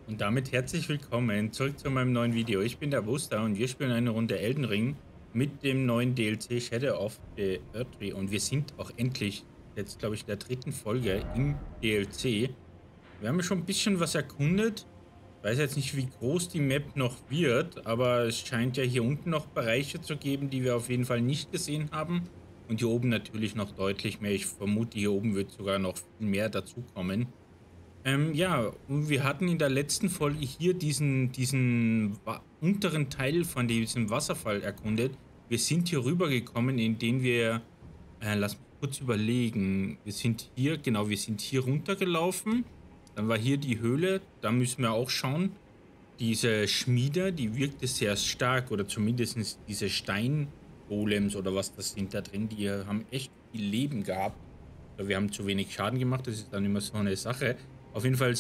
Und damit herzlich willkommen zurück zu meinem neuen Video. Ich bin der Buster und wir spielen eine Runde Elden Ring mit dem neuen DLC Shadow of the Erdtree. Und wir sind auch endlich jetzt, glaube ich, in der dritten Folge im DLC. Wir haben ja schon ein bisschen was erkundet. Ich weiß jetzt nicht, wie groß die Map noch wird, aber es scheint ja hier unten noch Bereiche zu geben, die wir auf jeden Fall nicht gesehen haben. Und hier oben natürlich noch deutlich mehr. Ich vermute, hier oben wird sogar noch viel mehr dazukommen. Ja, und wir hatten in der letzten Folge hier diesen unteren Teil von diesem Wasserfall erkundet. Wir sind hier rübergekommen, indem wir, lass mich kurz überlegen, wir sind hier, genau, wir sind hier runtergelaufen. Dann war hier die Höhle, da müssen wir auch schauen. Diese Schmiede, die wirkte sehr stark, oder zumindest diese Steingolems oder was das sind da drin, die haben echt viel Leben gehabt. Wir haben zu wenig Schaden gemacht, das ist dann immer so eine Sache. Auf jeden Fall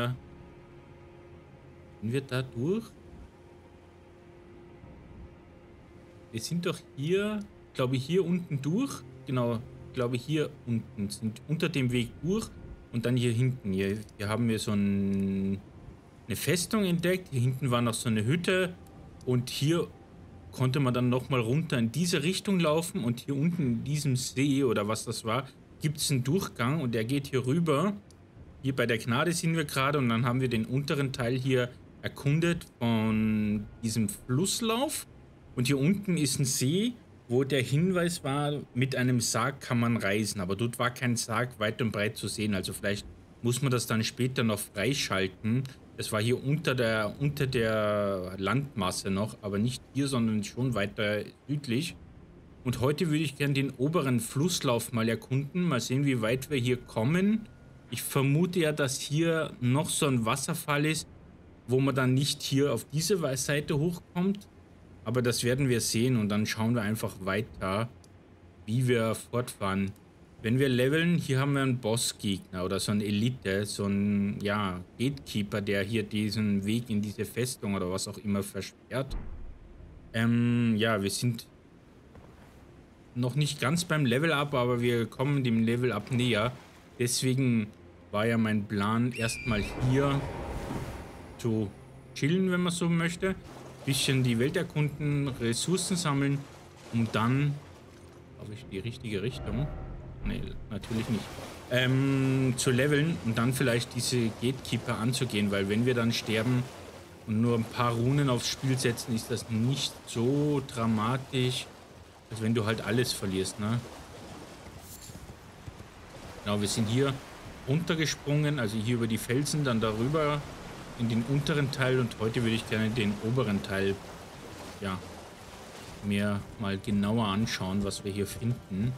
sind wir da durch. Wir sind doch hier, glaube ich, hier unten durch. Genau, glaube ich, hier unten sind unter dem Weg durch und dann hier hinten. Hier haben wir so eine Festung entdeckt. Hier hinten war noch so eine Hütte und hier konnte man dann nochmal runter in diese Richtung laufen und hier unten in diesem See oder was das war, gibt es einen Durchgang und der geht hier rüber. Hier bei der Gnade sind wir gerade und dann haben wir den unteren Teil hier erkundet von diesem Flusslauf. Und hier unten ist ein See, wo der Hinweis war, mit einem Sarg kann man reisen. Aber dort war kein Sarg weit und breit zu sehen. Also vielleicht muss man das dann später noch freischalten. Das war hier unter der Landmasse noch, aber nicht hier, sondern schon weiter südlich. Und heute würde ich gerne den oberen Flusslauf mal erkunden. Mal sehen, wie weit wir hier kommen. Ich vermute ja, dass hier noch so ein Wasserfall ist, wo man dann nicht hier auf diese Seite hochkommt. Aber das werden wir sehen und dann schauen wir einfach weiter, wie wir fortfahren. Wenn wir leveln, hier haben wir einen Bossgegner oder so ein Elite, so ein, ja, Gatekeeper, der hier diesen Weg in diese Festung oder was auch immer versperrt. Ja, wir sind noch nicht ganz beim Level-Up, aber wir kommen dem Level-Up näher. Deswegen war ja mein Plan, erstmal hier zu chillen, wenn man so möchte. Bisschen die Welt erkunden, Ressourcen sammeln, um dann, glaube ich, die richtige Richtung. Nee, natürlich nicht. Zu leveln und dann vielleicht diese Gatekeeper anzugehen, weil wenn wir dann sterben und nur ein paar Runen aufs Spiel setzen, ist das nicht so dramatisch, als wenn du halt alles verlierst, ne? Genau, wir sind hier runtergesprungen, also hier über die Felsen, dann darüber in den unteren Teil und heute würde ich gerne den oberen Teil, ja, mir mal genauer anschauen, was wir hier finden.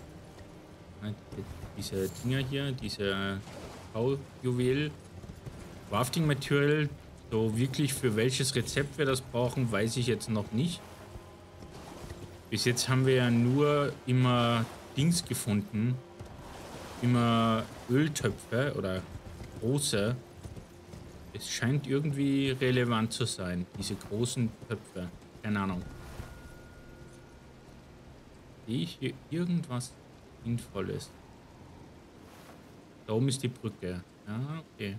Diese Dinger hier, diese Baujuwel, Crafting Material, so wirklich für welches Rezept wir das brauchen, weiß ich jetzt noch nicht. Bis jetzt haben wir ja nur immer Dings gefunden, immer Öltöpfe oder große. Es scheint irgendwie relevant zu sein, diese großen Töpfe. Keine Ahnung. Sehe ich hier irgendwas Sinnvolles? Da oben ist die Brücke. Ja, okay.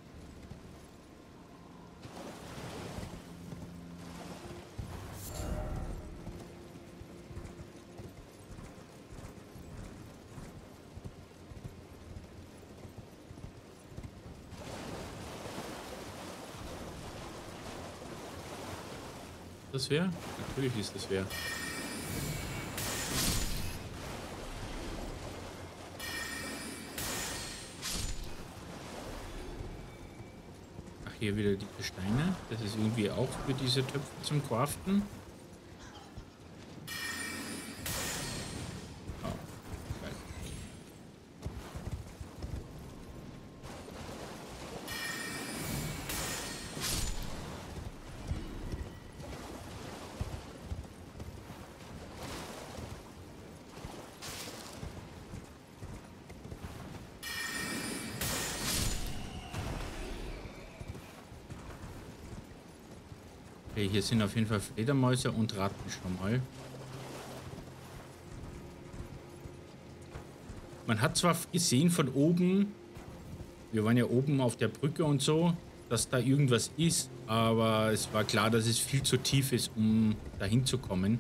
Das wäre? Natürlich ist das wer. Ach, hier wieder die Steine. Das ist irgendwie auch für diese Töpfe zum Craften. Oh, geil. Okay, hier sind auf jeden Fall Fledermäuse und Ratten schon mal. Man hat zwar gesehen von oben, wir waren ja oben auf der Brücke und so, dass da irgendwas ist, aber es war klar, dass es viel zu tief ist, um dahin zu kommen.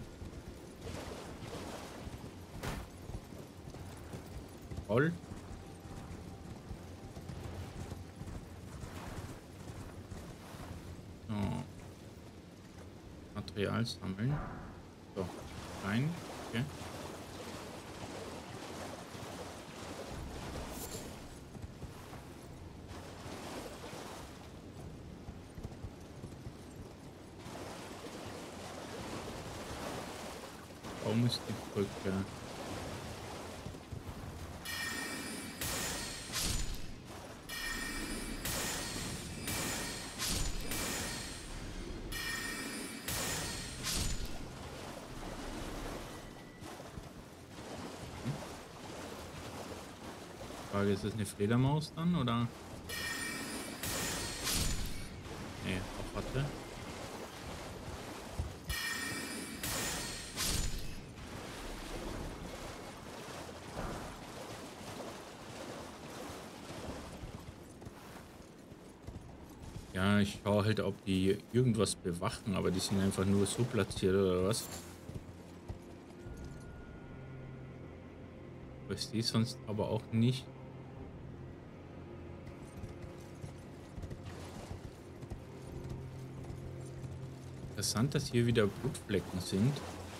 Toll. So. Material sammeln. So, rein. Okay. Warum ist die Brücke? Frage, ist das eine Fledermaus dann, oder? Nee, auch Ratte. Ja, ich schaue halt, ob die irgendwas bewachen, aber die sind einfach nur so platziert, oder was? Weiß die sonst aber auch nicht. Interessant, dass hier wieder Blutflecken sind.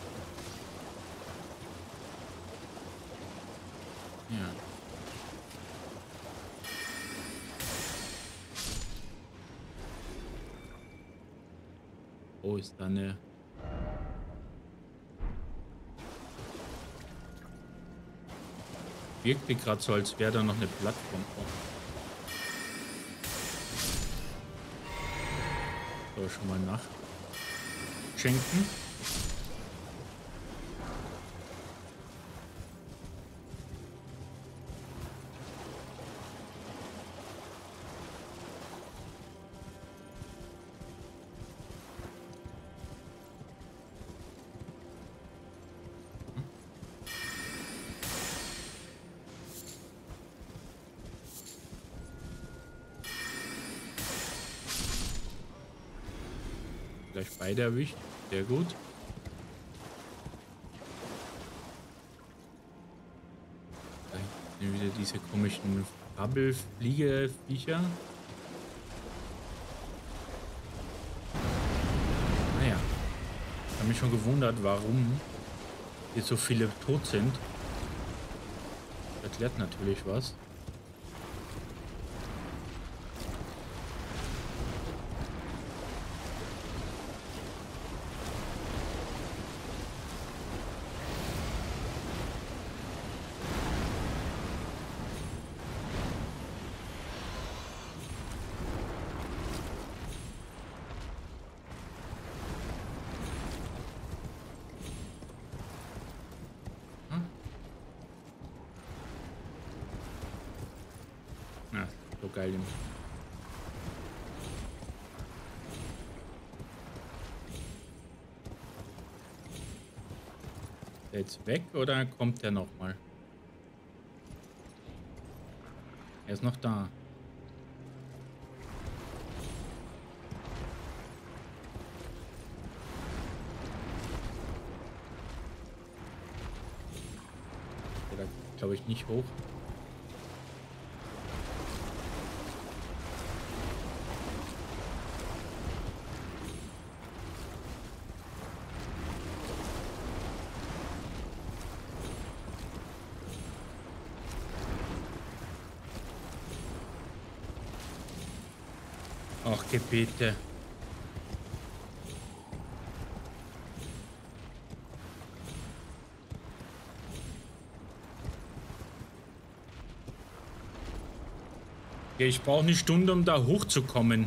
Ja. Oh, ist da eine... Wirkte gerade so, als wäre da noch eine Plattform. So, schon mal nachschenken. Gleich beide erwischt. Sehr gut. Da sind wieder diese komischen Krabbelfliege-Viecher. Naja. Ich habe mich schon gewundert, warum hier so viele tot sind. Das erklärt natürlich was. Ja, so geil. Ist der jetzt weg oder kommt der noch mal? Er ist noch da. Der glaube ich nicht hoch. Ach, Gebete. Ja, ich brauche eine Stunde, um da hochzukommen.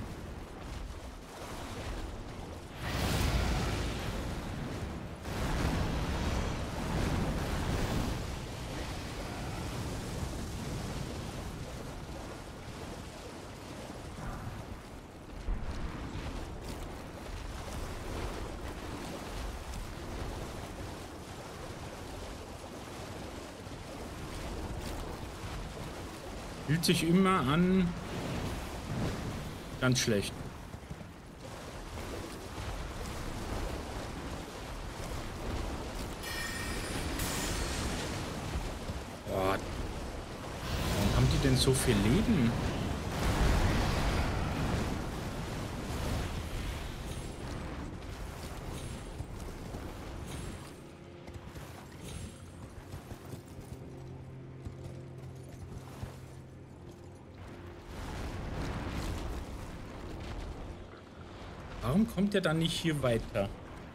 Fühlt sich immer an, Ganz schlecht. Boah. Warum haben die denn so viel Leben? Warum kommt der dann nicht hier weiter?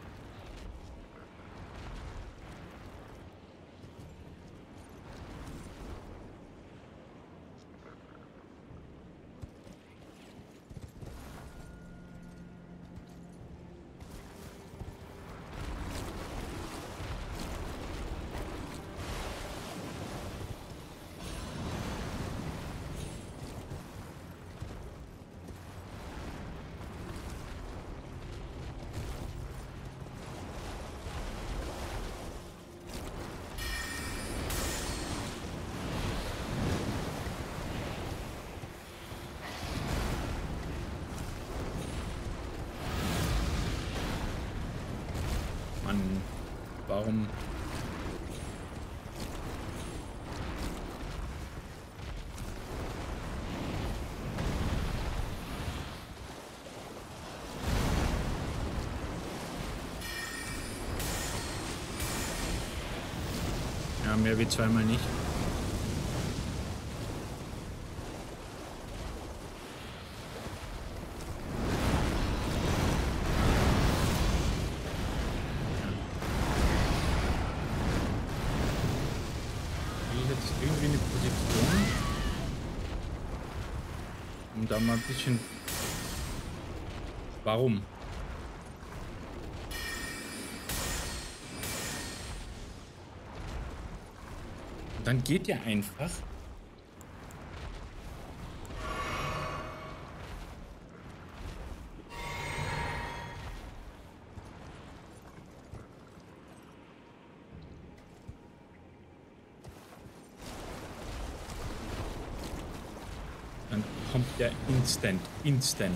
Mann, warum? Ja, mehr wie zweimal nicht. Irgendwie eine Position, um da mal ein bisschen. Warum? Und dann geht ja einfach. Dann kommt der instant.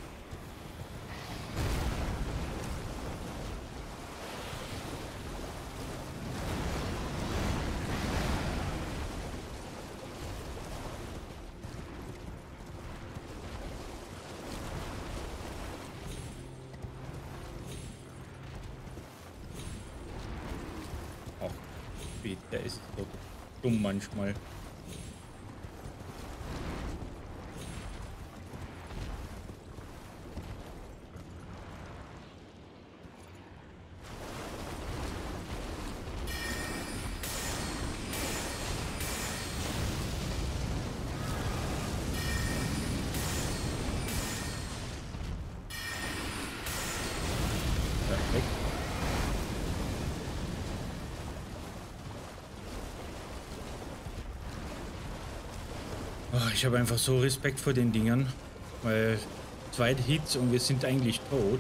Auch spät, der ist so dumm manchmal. Perfekt. Oh, ich habe einfach so Respekt vor den Dingern, weil 2 Hits und wir sind eigentlich tot.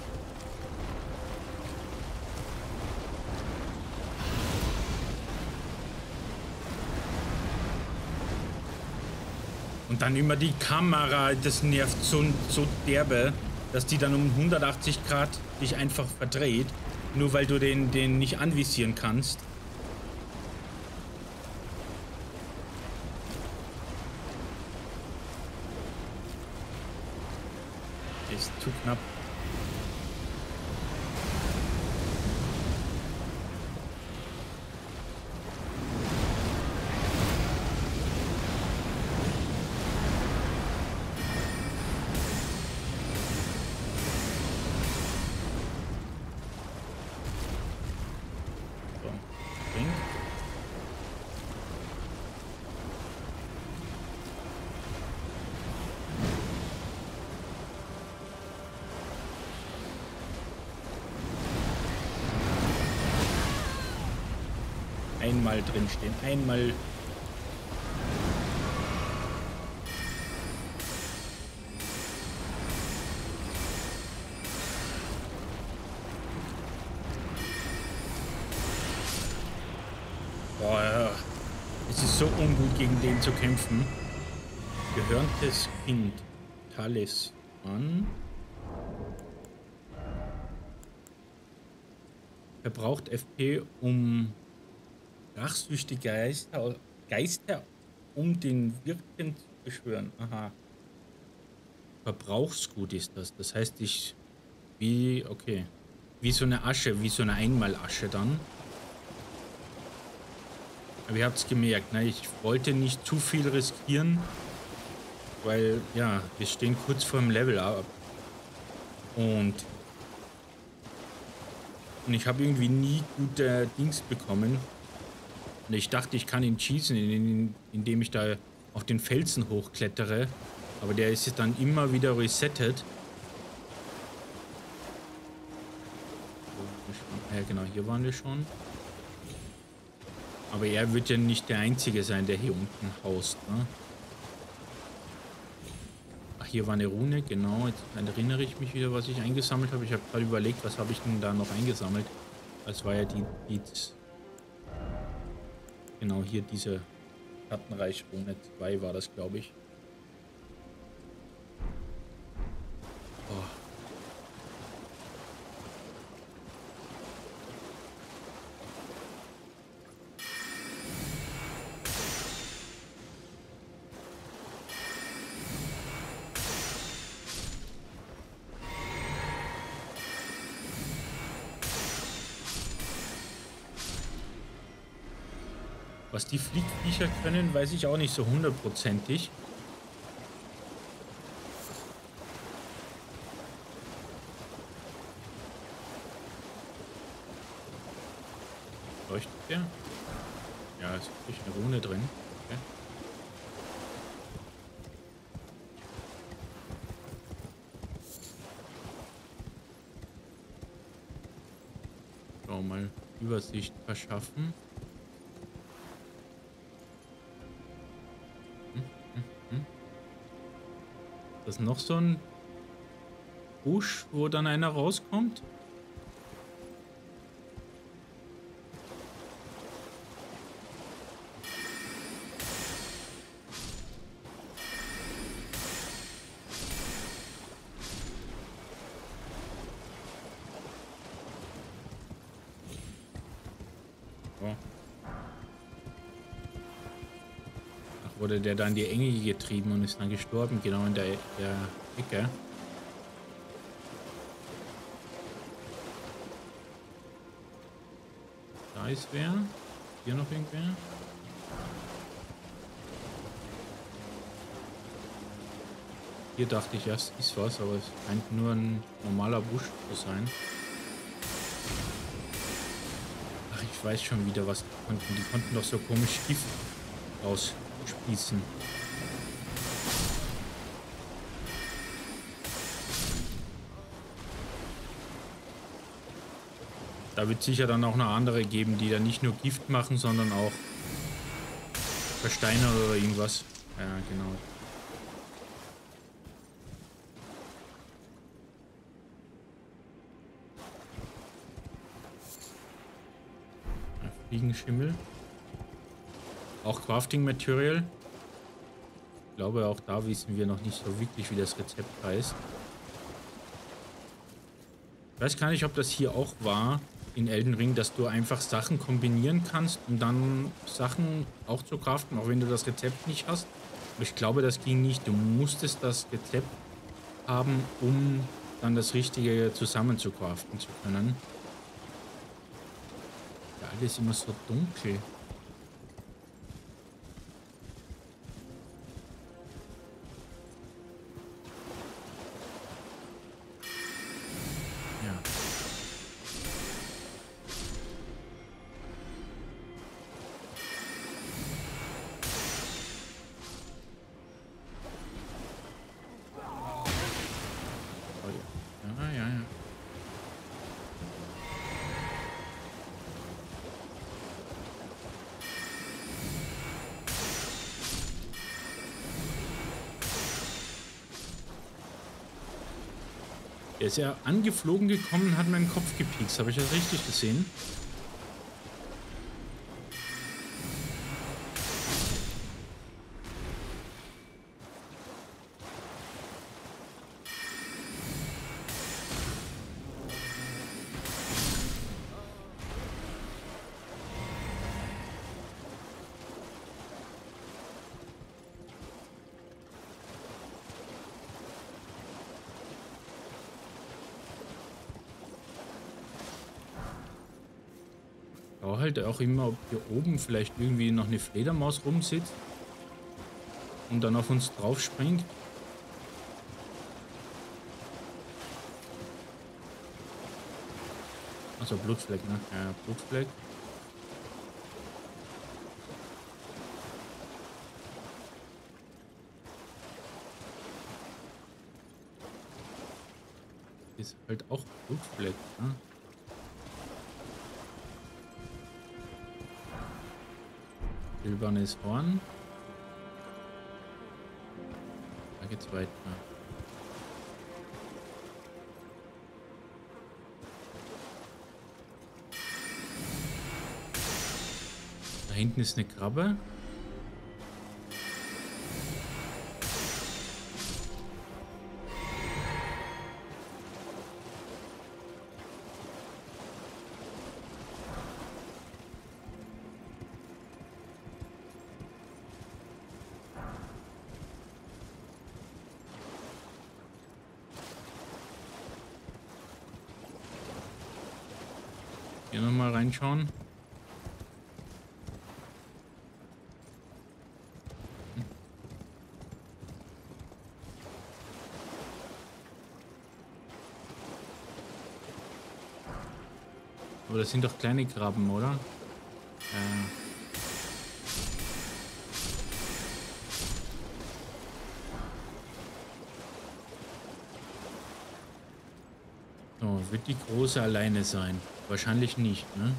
Und dann immer die Kamera, das nervt so derbe, dass die dann um 180 Grad dich einfach verdreht, nur weil du den nicht anvisieren kannst. Ist zu knapp. So, spring. Einmal drinstehen, einmal. Boah, ja. Es ist so ungut, gegen den zu kämpfen. Gehörntes Kind. Talisman. Verbraucht FP, um rachsüchtige Geister um den Wirken zu beschwören. Aha. Verbrauchsgut ist das. Das heißt, okay. Wie so eine Asche, wie so eine Einmalasche dann. Aber ihr habt es gemerkt, ne? Ich wollte nicht zu viel riskieren, weil, ja, wir stehen kurz vor dem Level-Up. Und ich habe irgendwie nie gute Dings bekommen. Und ich dachte, ich kann ihn schießen, indem ich da auf den Felsen hochklettere. Aber der ist jetzt dann immer wieder resettet. Ja, genau, hier waren wir schon. Aber er wird ja nicht der Einzige sein, der hier unten haust, ne? Ach, hier war eine Rune, genau. Jetzt erinnere ich mich wieder, was ich eingesammelt habe. Ich habe gerade überlegt, was habe ich denn da noch eingesammelt. Das war ja die genau, hier diese Schattenreich-Rune 2 war das, glaube ich. Oh. Was die Fliegviecher können, weiß ich auch nicht so hundertprozentig. Leuchtet der? Ja, ist wirklich eine Rune drin. Okay. Schau mal, Übersicht verschaffen. Das ist noch so ein Busch, wo dann einer rauskommt. Oh. Ach, wurde der da in die Enge getrieben und ist dann gestorben, genau in der Ecke. Da ist wer. Hier noch irgendwer. Hier dachte ich erst, ist was, aber es scheint nur ein normaler Busch zu sein. Ach, ich weiß schon wieder, was die konnten. Die konnten doch so komisch Gift rausspießen. Da wird sicher dann auch noch andere geben, die dann nicht nur Gift machen, sondern auch versteinern oder irgendwas. Ja, genau. Schimmel. Auch Crafting Material. Ich glaube, auch da wissen wir noch nicht so wirklich, wie das Rezept heißt. Ich weiß gar nicht, ob das hier auch war in Elden Ring, dass du einfach Sachen kombinieren kannst, um dann Sachen auch zu craften, auch wenn du das Rezept nicht hast. Aber ich glaube, das ging nicht. Du musstest das Rezept haben, um dann das Richtige zusammen zu craften zu können. Alles immer so dunkel. Ja. Oh ja. Ja. Er ist ja angeflogen gekommen und hat meinen Kopf gepiekst. Habe ich das richtig gesehen? Schau halt auch immer, ob hier oben vielleicht irgendwie noch eine Fledermaus rumsitzt und dann auf uns drauf springt. Also Blutfleck, ne? Ja, Blutfleck. Ist halt auch Blutfleck, ne? Silbernes Horn. Da geht's weiter. Da hinten ist eine Krabbe. Hier nochmal reinschauen. Aber das sind doch kleine Krabben, oder? So, wird die große alleine sein? Wahrscheinlich nicht, ne?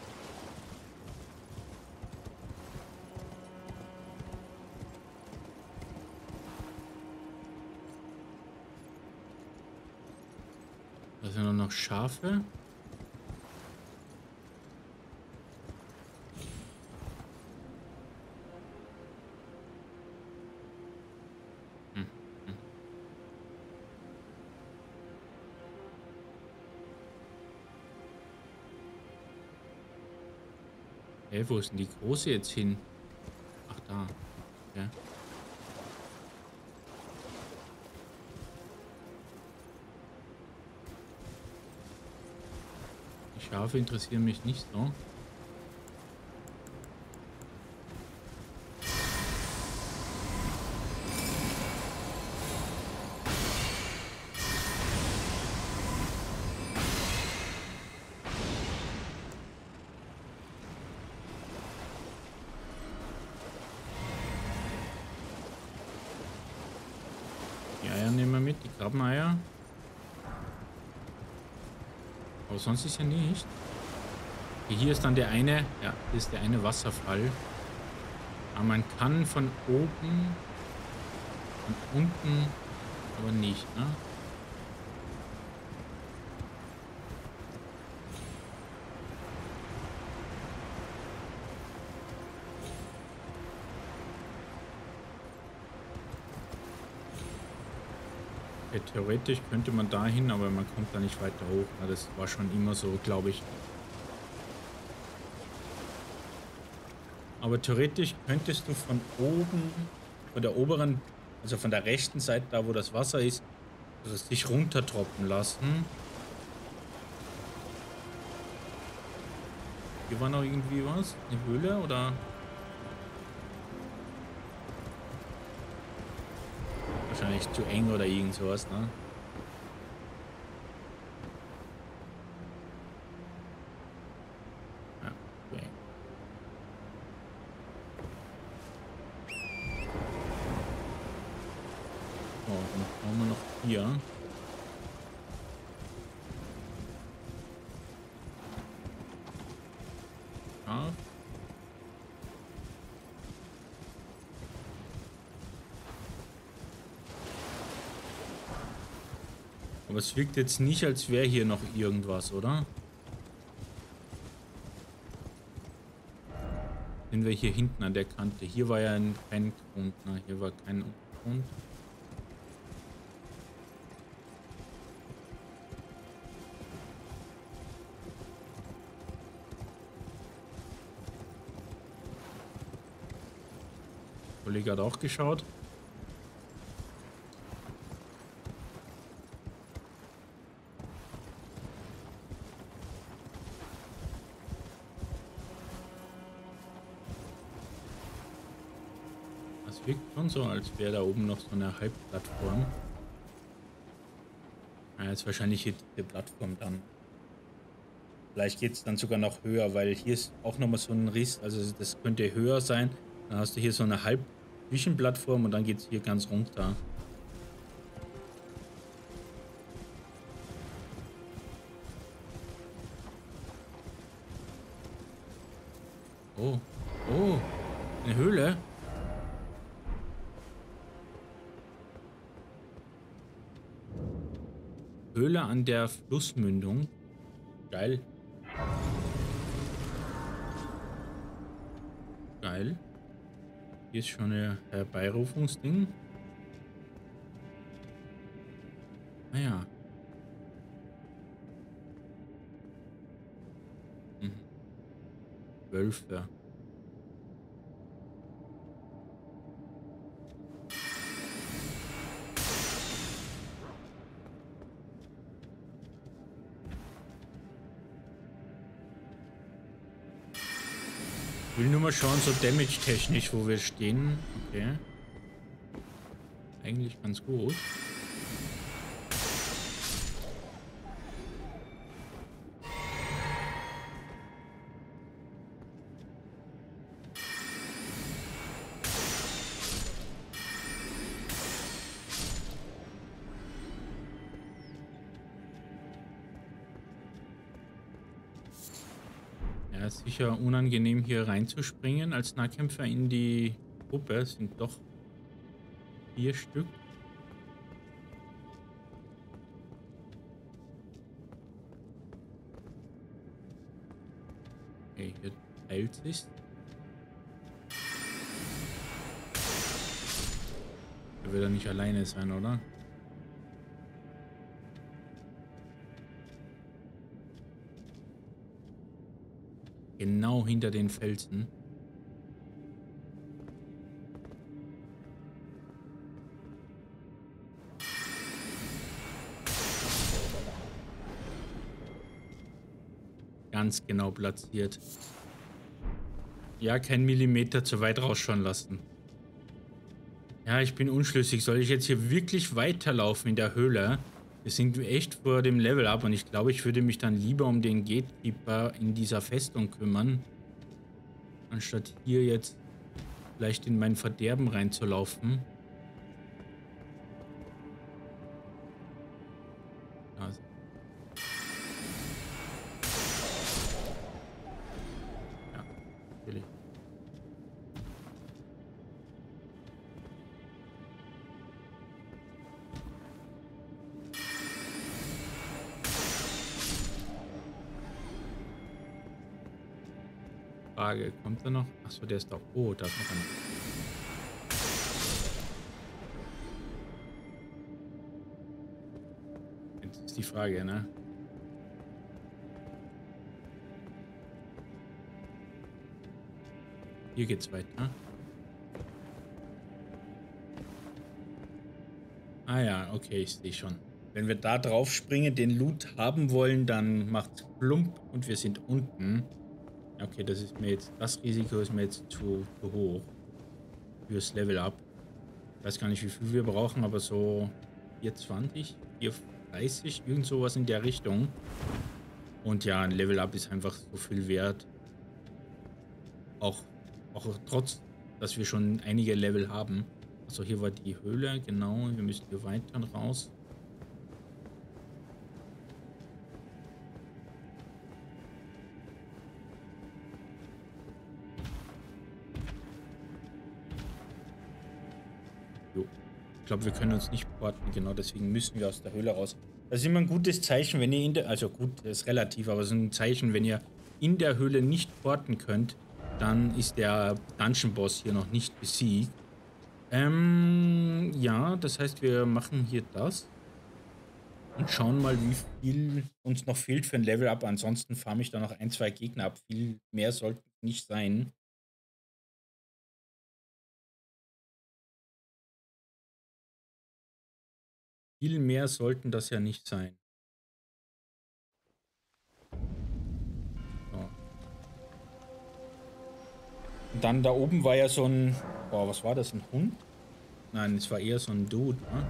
Da sind noch Schafe. Hey, wo ist denn die große jetzt hin? Ach, da. Ja. Die Schafe interessieren mich nicht so. Die Eier nehmen wir mit, die Krabbeneier. Aber sonst ist ja nicht. Hier ist dann der eine, ja, hier ist der eine Wasserfall. Aber man kann von oben und unten aber nicht, ne? Ja, theoretisch könnte man da hin, aber man kommt da nicht weiter hoch. Na, das war schon immer so, glaube ich. Aber theoretisch könntest du von oben, von der oberen, also von der rechten Seite, da wo das Wasser ist, also sich runtertropfen lassen. Hier war noch irgendwie was? Eine Höhle oder? Wahrscheinlich zu eng oder irgend sowas, ne? Ja, zu eng. So, dann brauchen wir noch hier. Ja. Aber es wirkt jetzt nicht, als wäre hier noch irgendwas, oder? Sind wir hier hinten an der Kante? Hier war ja kein Grund, ne? Hier war kein Untergrund. Der Kollege hat auch geschaut. Das wirkt schon so, als wäre da oben noch so eine Halbplattform. Ja, ist wahrscheinlich hier diese Plattform dann. Vielleicht geht es dann sogar noch höher, weil hier ist auch nochmal so ein Riss. Also das könnte höher sein. Dann hast du hier so eine Halb-Zwischenplattform und dann geht es hier ganz runter. Oh, oh, eine Höhle. Höhle an der Flussmündung. Geil. Geil. Hier ist schon ein Herbeirufungsding. Naja. Mhm. Wölfe. Ich will nur mal schauen, so damage-technisch, wo wir stehen. Okay. Eigentlich ganz gut. Ja, ist sicher unangenehm, hier reinzuspringen als Nahkämpfer in die Gruppe. Es sind doch 4 Stück. Okay, hier teilt sich. Er wird ja nicht alleine sein, oder? Genau hinter den Felsen. Ganz genau platziert. Ja, kein Millimeter zu weit rausschauen lassen. Ja, ich bin unschlüssig. Soll ich jetzt hier wirklich weiterlaufen in der Höhle? Wir sind echt vor dem Level up und ich glaube, ich würde mich dann lieber um den Gatekeeper in dieser Festung kümmern, anstatt hier jetzt vielleicht in mein Verderben reinzulaufen. Also. Ja, natürlich. Frage, kommt er noch? Achso, der ist doch. Oh, da ist noch einer. Jetzt ist die Frage, ne? Hier geht's weiter. Ah ja, okay, ich sehe schon. Wenn wir da drauf springen, den Loot haben wollen, dann macht's plump und wir sind unten. Okay, das Risiko ist mir jetzt zu hoch fürs Level Up. Ich weiß gar nicht, wie viel wir brauchen, aber so 420, 430, irgend sowas in der Richtung. Und ja, ein Level Up ist einfach so viel wert. Auch trotz, dass wir schon einige Level haben. Also hier war die Höhle, genau. Wir müssen hier weiter raus. Jo. Ich glaube, wir können uns nicht porten, genau deswegen müssen wir aus der Höhle raus. Das ist immer ein gutes Zeichen, wenn ihr in der, also gut, das ist relativ, aber es ist ein Zeichen, wenn ihr in der Höhle nicht porten könnt, dann ist der Dungeon-Boss hier noch nicht besiegt. Ja, das heißt, wir machen hier das und schauen mal, wie viel uns noch fehlt für ein Level-Up. Ansonsten farme ich da noch 1, 2 Gegner ab. Viel mehr sollten nicht sein. Viel mehr sollten das ja nicht sein. So. Und dann da oben war ja so ein Boah, was war das? Ein Hund? Nein, es war eher so ein Dude, ne?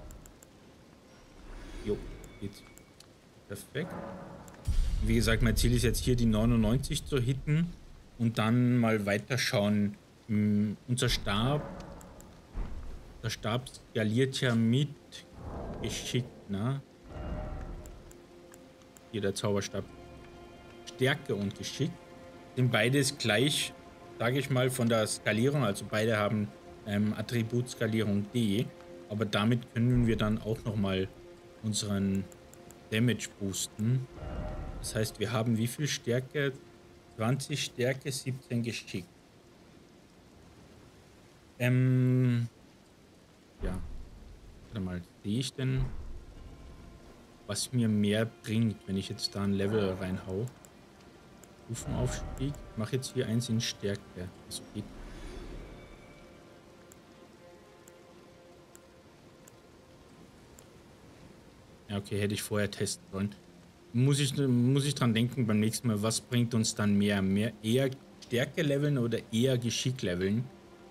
Jo, geht's. Perfekt. Wie gesagt, mein Ziel ist jetzt hier die 99 zu hitten und dann mal weiterschauen. Unser der Stab skaliert ja mit Geschick, ne? Hier der Zauberstab. Stärke und Geschick sind beides gleich, sage ich mal, von der Skalierung. Also beide haben Attributskalierung D. Aber damit können wir dann auch nochmal unseren Damage boosten. Das heißt, wir haben wie viel Stärke? 20 Stärke, 17 Geschick. Ja. Warte mal, sehe ich denn, was mir mehr bringt, wenn ich jetzt da ein Level reinhau? Stufenaufstieg. Ich mache jetzt hier eins in Stärke. Das geht. Ja, okay, hätte ich vorher testen sollen. Muss ich dran denken beim nächsten Mal, was bringt uns dann mehr? Eher Stärke leveln oder eher Geschick leveln?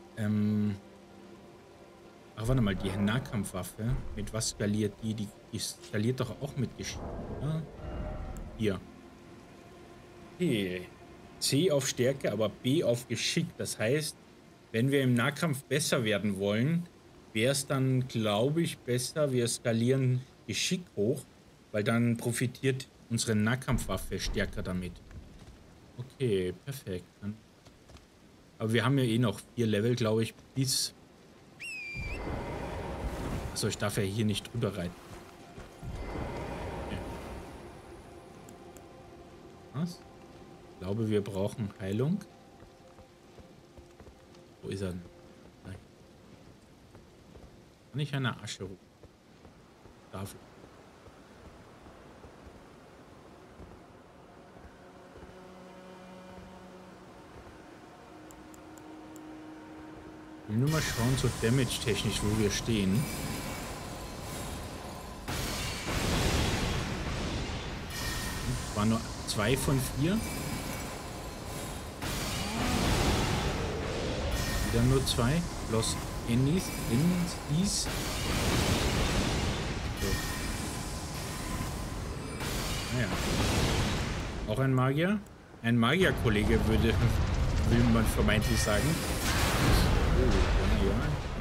Ach, warte mal, die Nahkampfwaffe, mit was skaliert die? Die skaliert doch auch mit Geschick, oder? Hier. Okay. C auf Stärke, aber B auf Geschick. Das heißt, wenn wir im Nahkampf besser werden wollen, wäre es dann, glaube ich, besser, wir skalieren Geschick hoch, weil dann profitiert unsere Nahkampfwaffe stärker damit. Okay, perfekt. Aber wir haben ja eh noch 4 Level, glaube ich, bis... Achso, ich darf ja hier nicht drüber reiten. Okay. Was? Ich glaube, wir brauchen Heilung. Wo ist er denn? Nein. Kann ich eine Asche rufen? Darf ich. Ich will nur mal schauen, so damage-technisch, wo wir stehen. War nur 2 von 4. Wieder nur 2. Los Ennis. So. Naja. Auch ein Magier? Ein Magierkollege will man vermeintlich sagen. Oh, ja.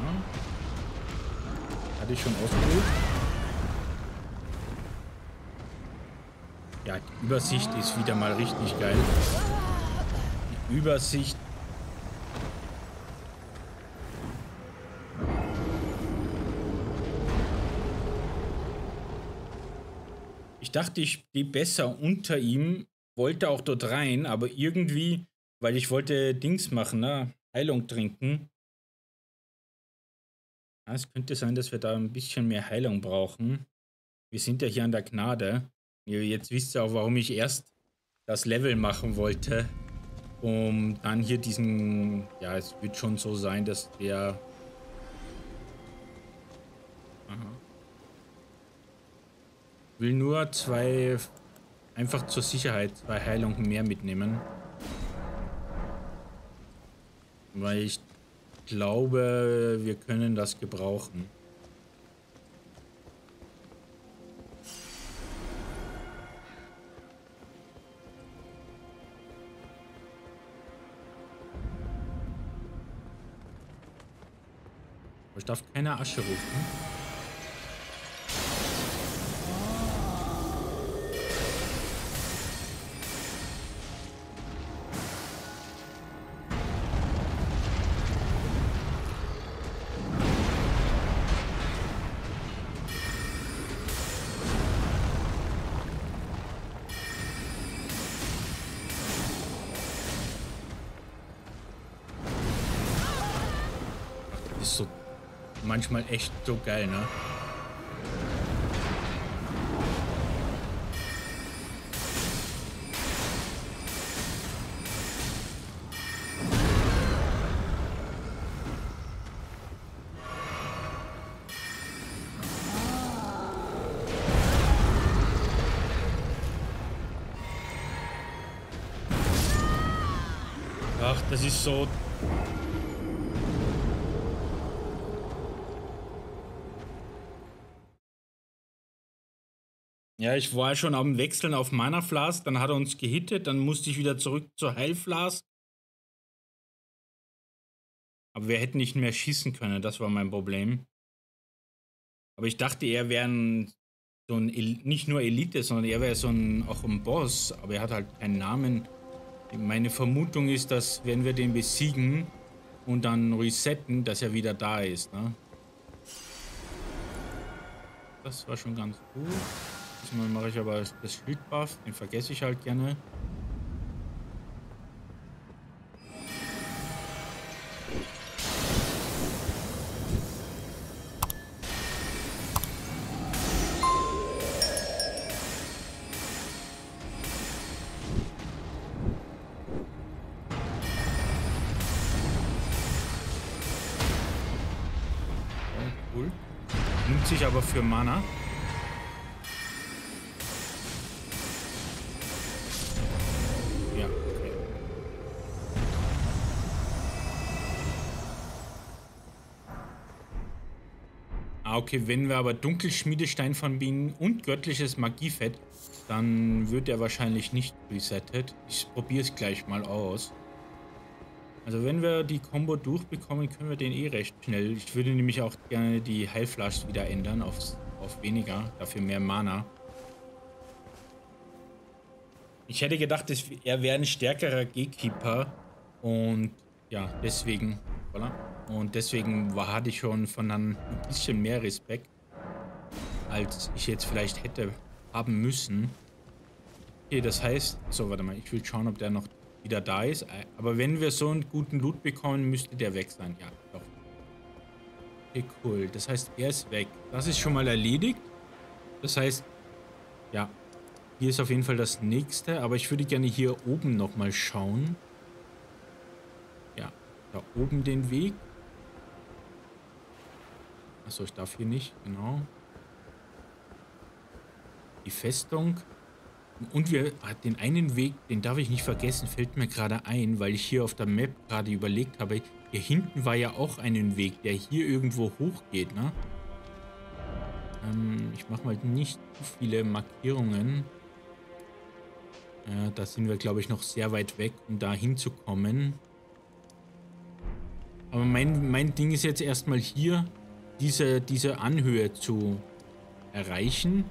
Hatte ich schon ausgeholt. Ja, die Übersicht ist wieder mal richtig geil. Die Übersicht. Ich dachte, ich stehe besser unter ihm, wollte auch dort rein, aber irgendwie, weil ich wollte Dings machen, ne? Heilung trinken. Ja, es könnte sein, dass wir da ein bisschen mehr Heilung brauchen. Wir sind ja hier an der Gnade. Jetzt wisst ihr auch, warum ich erst das Level machen wollte, um dann hier diesen... Ja, es wird schon so sein, dass der... Aha. Will nur 2... Einfach zur Sicherheit 2 Heilungen mehr mitnehmen. Weil ich glaube, wir können das gebrauchen. Ich darf keine Asche rufen. Ist so manchmal echt so geil, ne? Ach, das ist so... Ja, ich war schon am Wechseln auf Mana Flask, dann hat er uns gehittet, dann musste ich wieder zurück zur Heilflask. Aber wir hätten nicht mehr schießen können, das war mein Problem. Aber ich dachte, er wäre so ein nicht nur Elite, sondern er wäre auch ein Boss, aber er hat halt keinen Namen. Meine Vermutung ist, dass wenn wir den besiegen und dann resetten, dass er wieder da ist, ne? Das war schon ganz gut. Diesmal mache ich aber das Schildbuff, den vergesse ich halt gerne. Cool. Nimmt sich aber für Mana. Ja, okay. Okay, wenn wir aber Dunkelschmiedestein von Bienen und göttliches Magiefett, dann wird er wahrscheinlich nicht resettet. Ich probiere es gleich mal aus. Also wenn wir die Combo durchbekommen, können wir den eh recht schnell. Ich würde nämlich auch gerne die Heilflasch wieder ändern auf weniger, dafür mehr Mana. Ich hätte gedacht, er wäre ein stärkerer Gatekeeper und ja, deswegen, voilà. Und deswegen hatte ich schon von dann ein bisschen mehr Respekt, als ich jetzt vielleicht hätte haben müssen. Okay, das heißt, so, warte mal, ich will schauen, ob der noch wieder da ist. Aber wenn wir so einen guten Loot bekommen, müsste der weg sein. Ja, doch. Okay, cool. Das heißt, er ist weg. Das ist schon mal erledigt. Das heißt, ja, hier ist auf jeden Fall das nächste. Aber ich würde gerne hier oben nochmal schauen. Ja, da oben den Weg. Achso, ich darf hier nicht, genau. Die Festung. Und den einen Weg, den darf ich nicht vergessen, fällt mir gerade ein, weil ich hier auf der Map gerade überlegt habe, hier hinten war ja auch einen Weg, der hier irgendwo hochgeht, ne? Ich mache mal nicht zu viele Markierungen. Da sind wir, glaube ich, noch sehr weit weg, um da hinzukommen. Aber mein Ding ist jetzt erstmal hier, diese Anhöhe zu erreichen.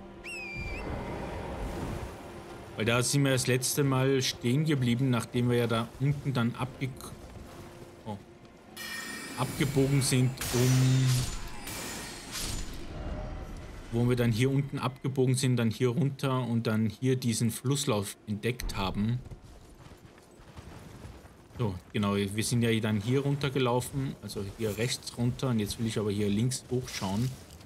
Weil da sind wir das letzte Mal stehen geblieben, nachdem wir ja da unten dann abgebogen sind, wo wir dann hier unten abgebogen sind, dann hier runter und dann hier diesen Flusslauf entdeckt haben. So, genau, wir sind ja dann hier runtergelaufen, also hier rechts runter und jetzt will ich aber hier links hochschauen.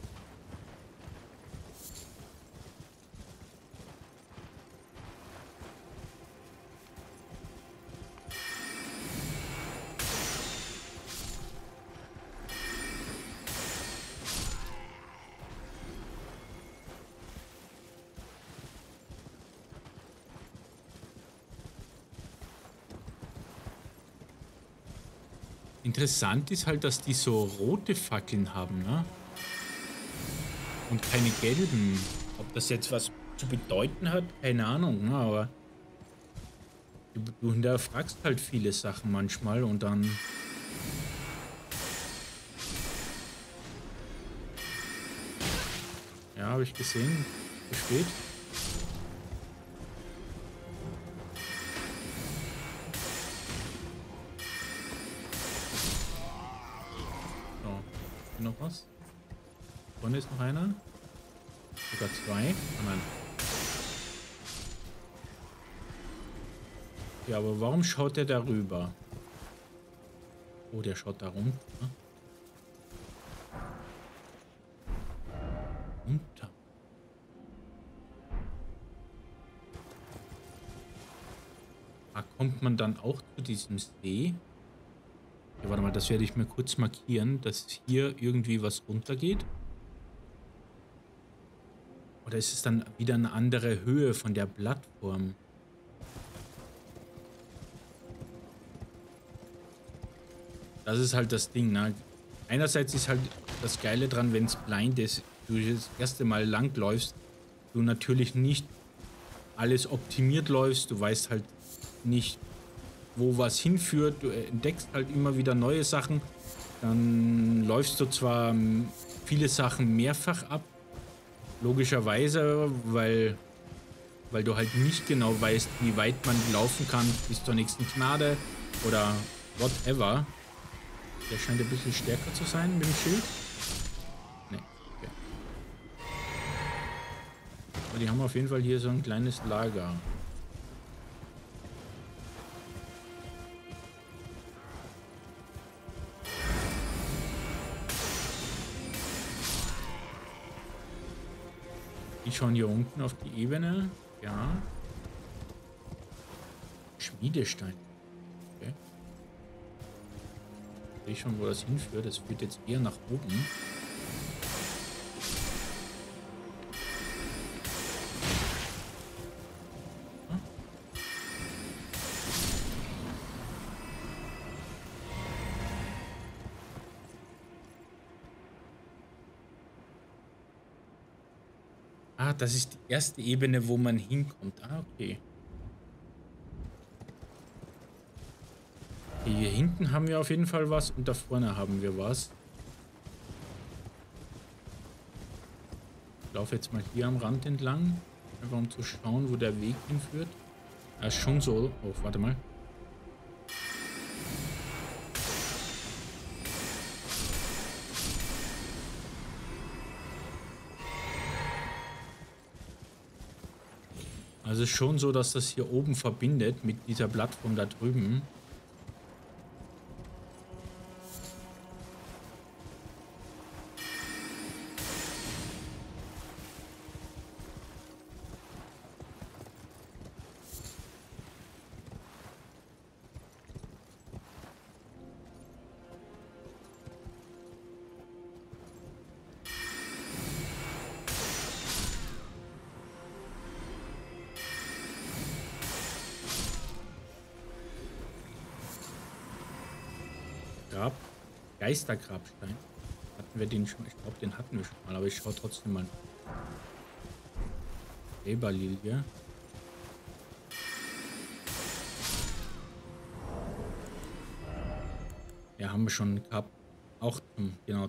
Interessant ist halt, dass die so rote Fackeln haben, ne? Und keine gelben. Ob das jetzt was zu bedeuten hat, keine Ahnung, ne? Aber du hinterfragst halt viele Sachen manchmal und dann... Ja, habe ich gesehen. Zu spät. Noch was? Vorne ist noch einer. Sogar zwei. Oh nein. Ja, aber warum schaut der darüber? Oh, der schaut da runter. Runter. Da kommt man dann auch zu diesem See. Ja, warte mal, das werde ich mir kurz markieren, dass hier irgendwie was runtergeht. Oder ist es dann wieder eine andere Höhe von der Plattform? Das ist halt das Ding, ne? Einerseits ist halt das Geile dran, wenn es blind ist, du das erste Mal langläufst du natürlich nicht alles optimiert läufst. Du weißt halt nicht, wo was hinführt. Du entdeckst halt immer wieder neue Sachen. Dann läufst du zwar viele Sachen mehrfach ab, logischerweise, weil du halt nicht genau weißt, wie weit man laufen kann bis zur nächsten Gnade oder whatever. Der scheint ein bisschen stärker zu sein mit dem Schild. Ne, okay. Aber die haben auf jeden Fall hier so ein kleines Lager. Die schauen hier unten auf die Ebene. Ja. Schmiedestein. Okay. Ich sehe schon, wo das hinführt. Das führt jetzt eher nach oben. Ah, das ist die erste Ebene, wo man hinkommt. Ah, okay. Hier hinten haben wir auf jeden Fall was und da vorne haben wir was. Ich laufe jetzt mal hier am Rand entlang, einfach um zu schauen, wo der Weg hinführt. Ah, ist schon so. Oh, warte mal. Also ist schon so, dass das hier oben verbindet mit dieser Plattform da drüben. Grab. Geistergrabstein. Hatten wir den schon? Ich glaube, den hatten wir schon mal, aber ich schaue trotzdem mal. Gräberlilie. Ja, haben wir schon gehabt. Auch genau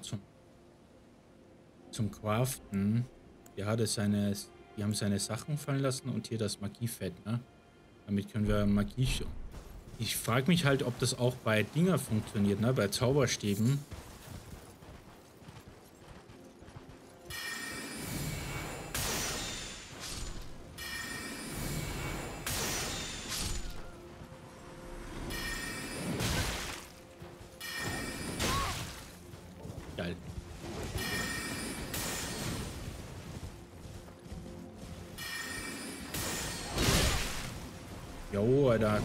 zum Craften. Der hatte die haben seine Sachen fallen lassen und hier das Magiefett, ne? Damit können wir Magie. Ich frage mich halt, ob das auch bei Dinger funktioniert, ne? Bei Zauberstäben. Geil. Jo, Alter.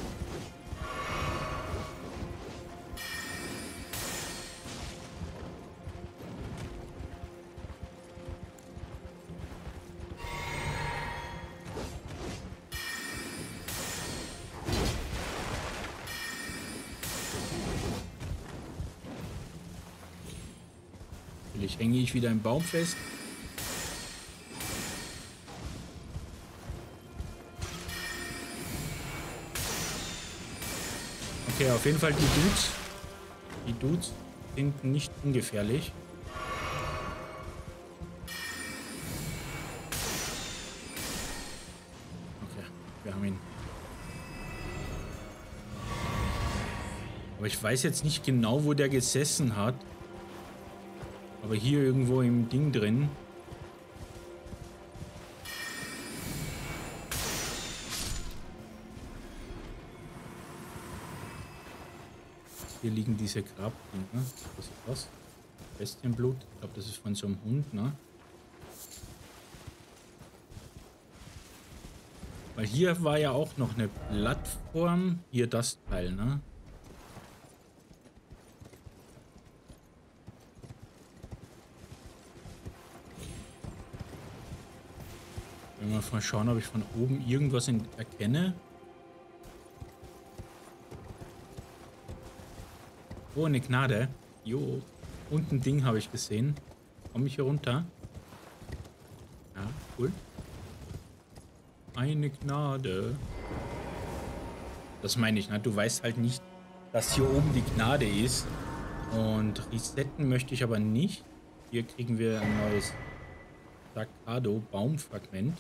Natürlich hänge ich wieder im Baum fest. Okay, auf jeden Fall die Dudes sind nicht ungefährlich. Okay, wir haben ihn. Aber ich weiß jetzt nicht genau, wo der gesessen hat. Aber hier irgendwo im Ding drin. Hier liegen diese Grabdinger. Was ist das? Bestienblut. Ich glaube, das ist von so einem Hund, ne? Weil hier war ja auch noch eine Plattform. Hier das Teil, ne? Wenn wir mal schauen, ob ich von oben irgendwas erkenne. Oh, eine Gnade. Jo. Und ein Ding habe ich gesehen. Komme ich hier runter? Ja, cool. eine Gnade. Das meine ich, ne? Du weißt halt nicht, dass hier oben die Gnade ist. Und resetten möchte ich aber nicht. Hier kriegen wir ein neues Staccato-Baumfragment.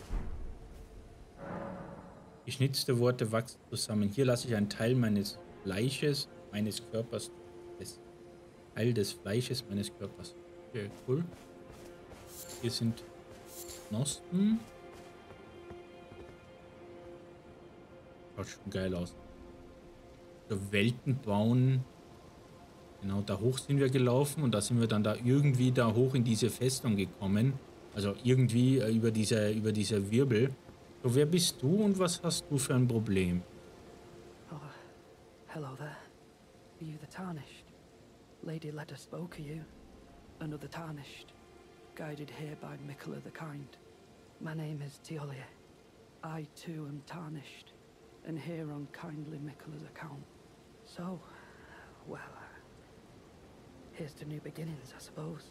Geschnitzte Worte wachsen zusammen. Hier lasse ich einen Teil meines Fleisches, meines Körpers, Teil des Fleisches meines Körpers. Okay, cool. Hier sind Knospen. Schaut schon geil aus. So Welten bauen. Genau, da hoch sind wir gelaufen und da sind wir dann da irgendwie da hoch in diese Festung gekommen. Also irgendwie über diese Wirbel. So, wer bist du und was hast du für ein Problem? Oh, hello there. Are you the Tarnished? Lady Leda spoke of you. Another Tarnished, guided here by Mikola the Kind. My name is Teolia. I too am Tarnished, and here on kindly Mikola's account. So, well, here's to new beginnings, I suppose.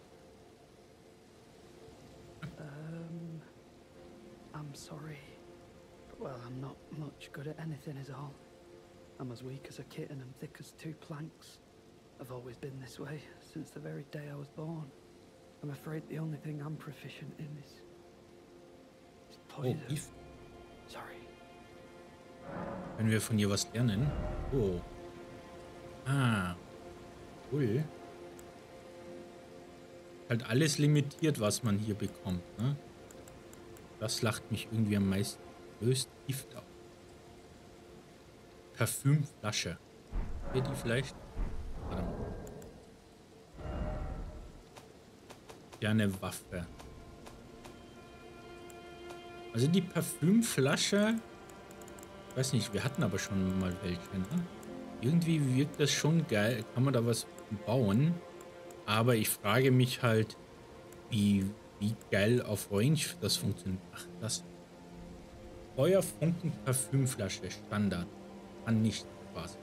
I'm sorry. Well, I'm not much good at anything is all. I'm as weak as a kitten and thick as two planks. I've always been this way, since the very day I was born. I'm afraid the only thing I'm proficient in is poison. Oh, Gift. Sorry. Können wir von ihr was lernen? Oh. Ah. Cool. Halt alles limitiert, was man hier bekommt, ne? Das lacht mich irgendwie am meisten. Löst Gift auf. Parfümflasche. Hier die vielleicht? Warte mal. Ja, eine Waffe. Also die Parfümflasche. Ich weiß nicht, wir hatten aber schon mal welche, ne? Irgendwie wirkt das schon geil. Kann man da was bauen? Aber ich frage mich halt, wie geil auf Range das funktioniert. Ach, das. Feuerfunken Parfümflasche, Standard. Kann nicht Spaß.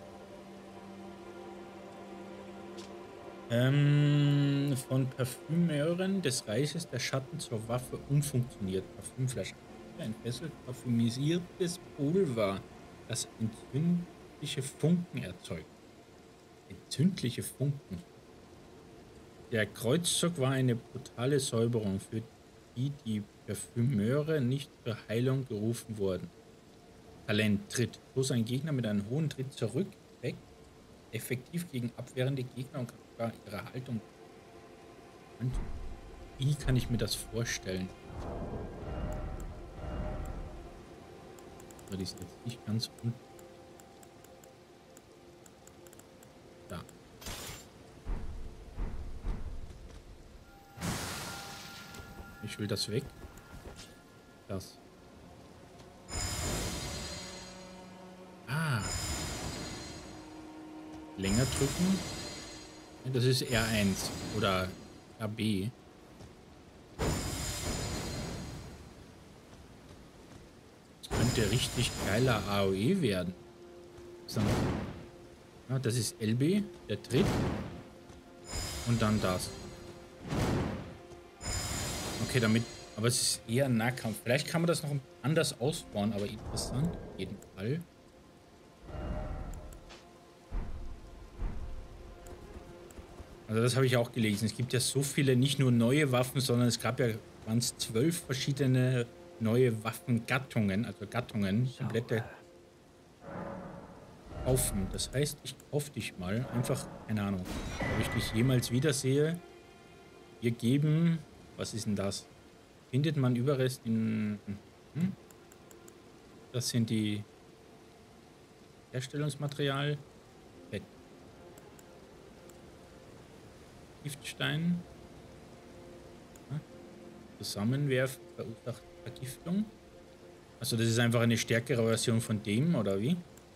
Von Parfümeuren des Reiches der Schatten zur Waffe umfunktioniert. Parfümflasche. Ein fesselt parfümisiertes Pulver, das entzündliche Funken erzeugt. Entzündliche Funken. Der Kreuzzug war eine brutale Säuberung, für die Parfümeure nicht zur Heilung gerufen wurden. Talent Tritt. Bloß ein Gegner mit einem hohen Tritt zurück, weg, effektiv gegen abwehrende Gegner und kann sogar ihre Haltung. Und wie kann ich mir das vorstellen? So, die ist jetzt nicht ganz unten. Da. Ich will das weg. Das. Ah. Länger drücken. Das ist R1 oder RB. Das könnte richtig geiler AOE werden. Ja, das ist LB, der Tritt. Und dann das. Okay, damit. Aber es ist eher Nahkampf. Vielleicht kann man das noch anders ausbauen, aber interessant auf jeden Fall. Also das habe ich auch gelesen. Es gibt ja so viele, nicht nur neue Waffen, sondern es gab ja, waren es 12 verschiedene neue Waffengattungen, also Gattungen, komplette kaufen. Das heißt, ich kaufe dich mal. Einfach, keine Ahnung, ob ich dich jemals wiedersehe. Wir geben, was ist denn das? Findet man Überrest in... Das sind die Herstellungsmaterial. Fett. Giftstein. Ja. Zusammenwerfen verursacht Vergiftung. Also das ist einfach eine stärkere Version von dem, oder wie?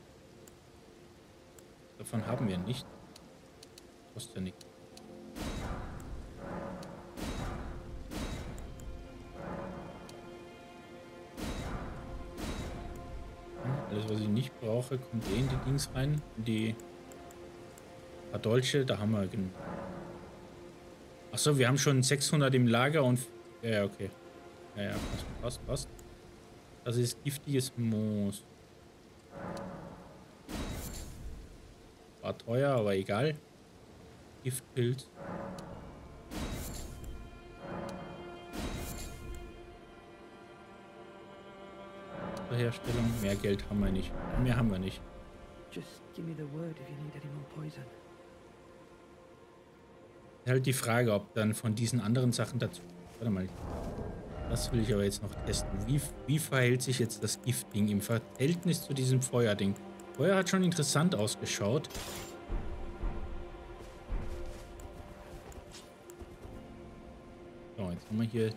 Davon haben wir nicht. Kostet ja nichts. Alles, was ich nicht brauche, kommt eh in die Dings rein. In die Dolche, da haben wir genug. Achso, wir haben schon 600 im Lager und... Ja, okay. Ja, passt. Das ist giftiges Moos. War teuer, aber egal. Giftpilz. Zur Herstellung. Mehr Geld haben wir nicht. Mehr haben wir nicht. Just give me the word if you need any more poison. Halt die Frage, ob dann von diesen anderen Sachen dazu... Warte mal. Das will ich aber jetzt noch testen. Wie verhält sich jetzt das Giftding im Verhältnis zu diesem Feuerding? Feuer hat schon interessant ausgeschaut. So, jetzt haben wir hier...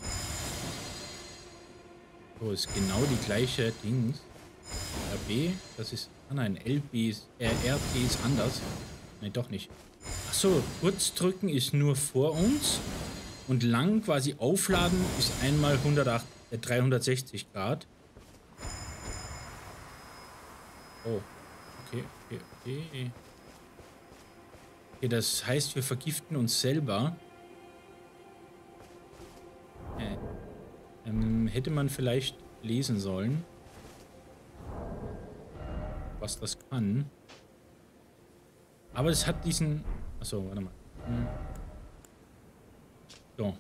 So, ist genau die gleiche Dings. RB, das ist... Ah nein, LB ist... RB ist anders. Nein, doch nicht. Achso, kurz drücken ist nur vor uns. Und lang quasi aufladen ist einmal 360 Grad. Oh, okay. Okay, das heißt, wir vergiften uns selber. Hätte man vielleicht lesen sollen, was das kann. Aber es hat diesen... Achso, warte mal. So.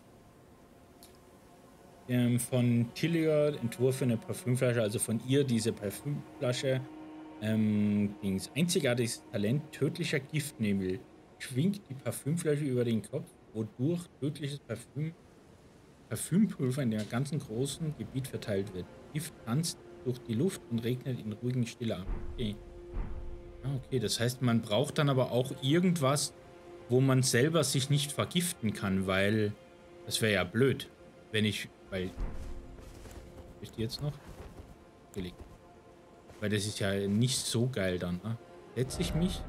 Von Tillier entworfene Parfümflasche, also von ihr diese Parfümflasche. Einzigartiges Talent, tödlicher Giftnebel. Schwingt die Parfümflasche über den Kopf, wodurch tödliches Parfümpulver in dem ganzen großen Gebiet verteilt wird. Gift tanzt durch die Luft und regnet in ruhigen Stille ab. Okay. Okay, das heißt, man braucht dann aber auch irgendwas, wo man selber sich nicht vergiften kann, weil das wäre ja blöd, wenn ich, weil ich die jetzt noch gelegt, weil das ist ja nicht so geil dann, ne? Setze ich mich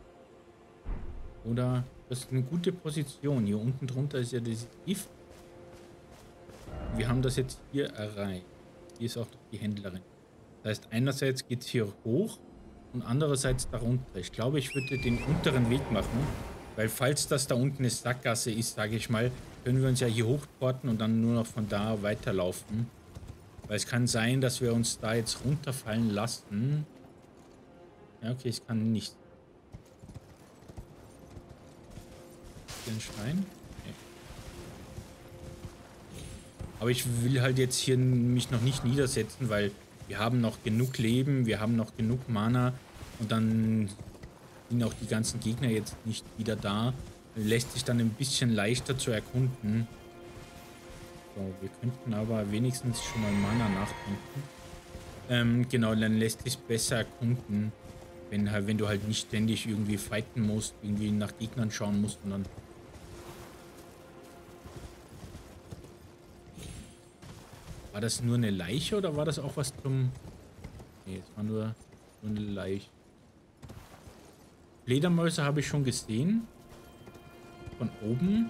oder das ist eine gute Position. Hier unten drunter ist ja dieses Gift. Wir haben das jetzt hier erreicht. Hier ist auch die Händlerin. Das heißt, einerseits geht es hier hoch und andererseits darunter. Ich glaube, ich würde den unteren Weg machen, weil falls das da unten eine Sackgasse ist, sage ich mal, können wir uns ja hier hochporten und dann nur noch von da weiterlaufen. Weil es kann sein, dass wir uns da jetzt runterfallen lassen. Ja, okay, es kann nicht. Den Stein? Okay. Aber ich will halt jetzt hier mich noch nicht niedersetzen, weil wir haben noch genug Leben, wir haben noch genug Mana und dann sind auch die ganzen Gegner jetzt nicht wieder da. Lässt sich dann ein bisschen leichter zu erkunden. So, wir könnten aber wenigstens schon mal Mana nachdenken. Genau, dann lässt sich besser erkunden, wenn du halt nicht ständig irgendwie fighten musst, irgendwie nach Gegnern schauen musst und dann... War das nur eine Leiche oder war das auch was zum... Nee, es war nur eine Leiche. Fledermäuse habe ich schon gesehen. Von oben.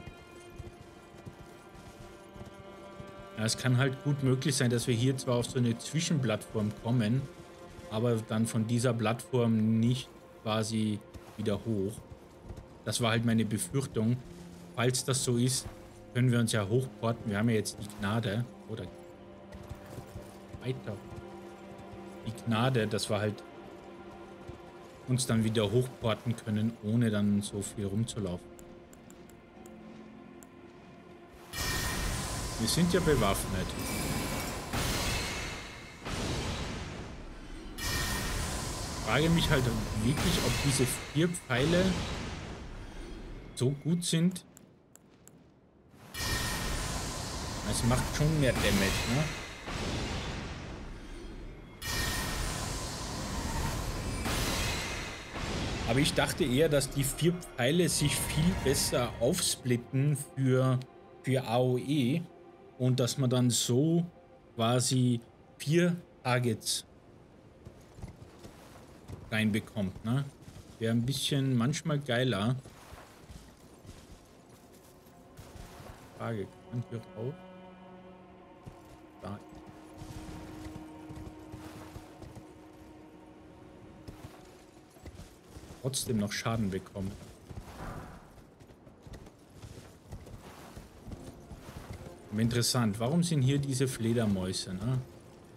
Ja, es kann halt gut möglich sein, dass wir hier zwar auf so eine Zwischenplattform kommen, aber dann von dieser Plattform nicht quasi wieder hoch. Das war halt meine Befürchtung. Falls das so ist, können wir uns ja hochporten. Wir haben ja jetzt die Gnade. Oder weiter. Die Gnade, dass wir halt uns dann wieder hochporten können, ohne dann so viel rumzulaufen. Wir sind ja bewaffnet. Ich frage mich halt wirklich, ob diese 4 Pfeile so gut sind. Es macht schon mehr Damage, ne? Aber ich dachte eher, dass die 4 Pfeile sich viel besser aufsplitten für AOE und dass man dann so quasi 4 Targets reinbekommt, ne? Wäre ein bisschen manchmal geiler. Frage, kann ich hier rauf? Da. Trotzdem noch Schaden bekommen. Interessant, warum sind hier diese Fledermäuse, ne?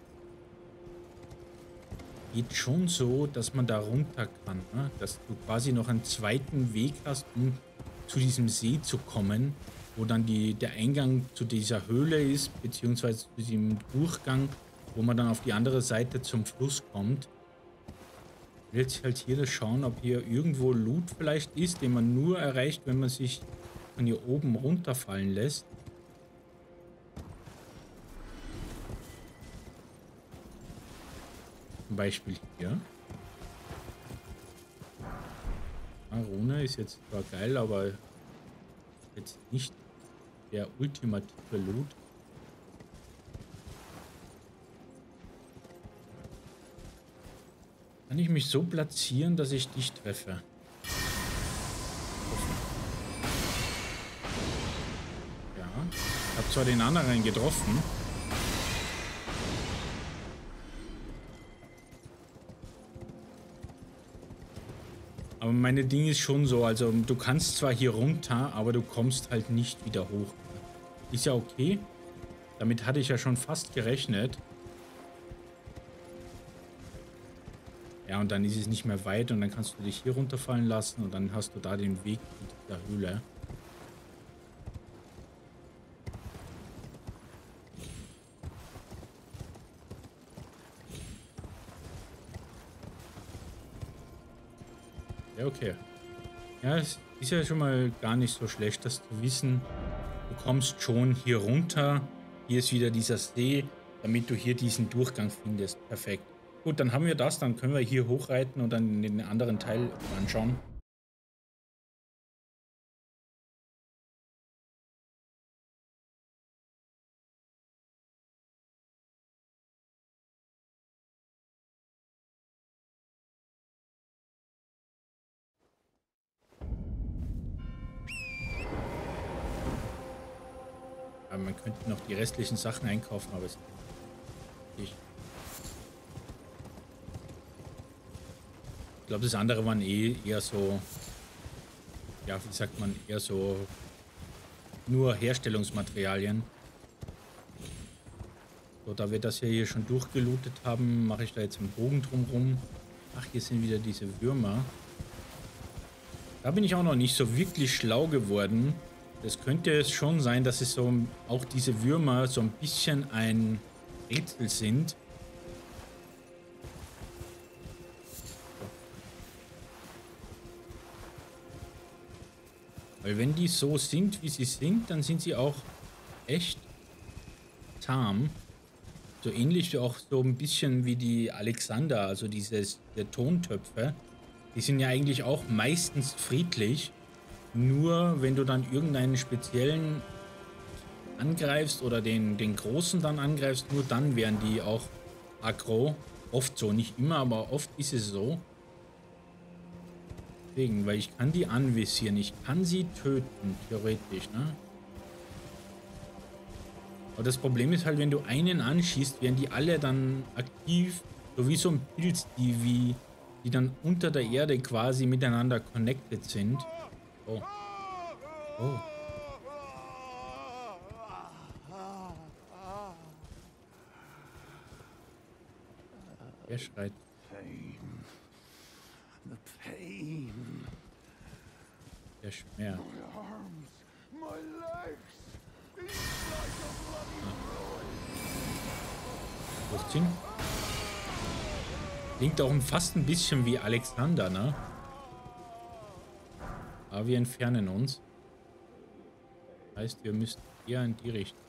geht schon so, dass man da runter kann. Ne? Dass du quasi noch einen zweiten Weg hast, um zu diesem See zu kommen, wo dann der Eingang zu dieser Höhle ist, beziehungsweise zu diesem Durchgang, wo man dann auf die andere Seite zum Fluss kommt. Ich will jetzt halt hier schauen, ob hier irgendwo Loot vielleicht ist, den man nur erreicht, wenn man sich von hier oben runterfallen lässt. Zum Beispiel hier. Rune ist jetzt zwar geil, aber jetzt nicht der ultimative Loot. Kann ich mich so platzieren, dass ich dich treffe? Ja. Ich habe zwar den anderen getroffen. Aber meine Ding ist schon so, also du kannst zwar hier runter, aber du kommst halt nicht wieder hoch. Ist ja okay. Damit hatte ich ja schon fast gerechnet. Ja, und dann ist es nicht mehr weit und dann kannst du dich hier runterfallen lassen und dann hast du da den Weg zu der Höhle. Ja, okay. Ja, es ist ja schon mal gar nicht so schlecht, das zu wissen. Du kommst schon hier runter. Hier ist wieder dieser See, damit du hier diesen Durchgang findest. Perfekt. Gut, dann haben wir das. Dann können wir hier hochreiten und dann den anderen Teil anschauen. Aber man könnte noch die restlichen Sachen einkaufen, aber es nicht. Ich glaube, das andere waren eher so, ja, wie sagt man, eher so nur Herstellungsmaterialien. So, da wir das hier schon durchgelootet haben, mache ich da jetzt einen Bogen drumherum. Ach, hier sind wieder diese Würmer. Da bin ich auch noch nicht so wirklich schlau geworden. Das könnte es schon sein, dass es so auch diese Würmer so ein bisschen ein Rätsel sind. Weil wenn die so sind, wie sie sind, dann sind sie auch echt zahm. So ähnlich wie auch so ein bisschen wie die Alexander, also diese Tontöpfe. Die sind ja eigentlich auch meistens friedlich. Nur wenn du dann irgendeinen speziellen angreifst oder den großen dann angreifst, nur dann werden die auch aggro. Oft so, nicht immer, aber oft ist es so. Deswegen, weil ich kann die anvisieren, ich kann sie töten, theoretisch, ne? Aber das Problem ist halt, wenn du einen anschießt, werden die alle dann aktiv, so wie so ein Pilz, die dann unter der Erde quasi miteinander connected sind. Oh. Oh. Er schreit. Der Schmerz. Losziehen. Klingt auch fast ein bisschen wie Alexander, ne? Aber wir entfernen uns. Heißt, wir müssen eher in die Richtung.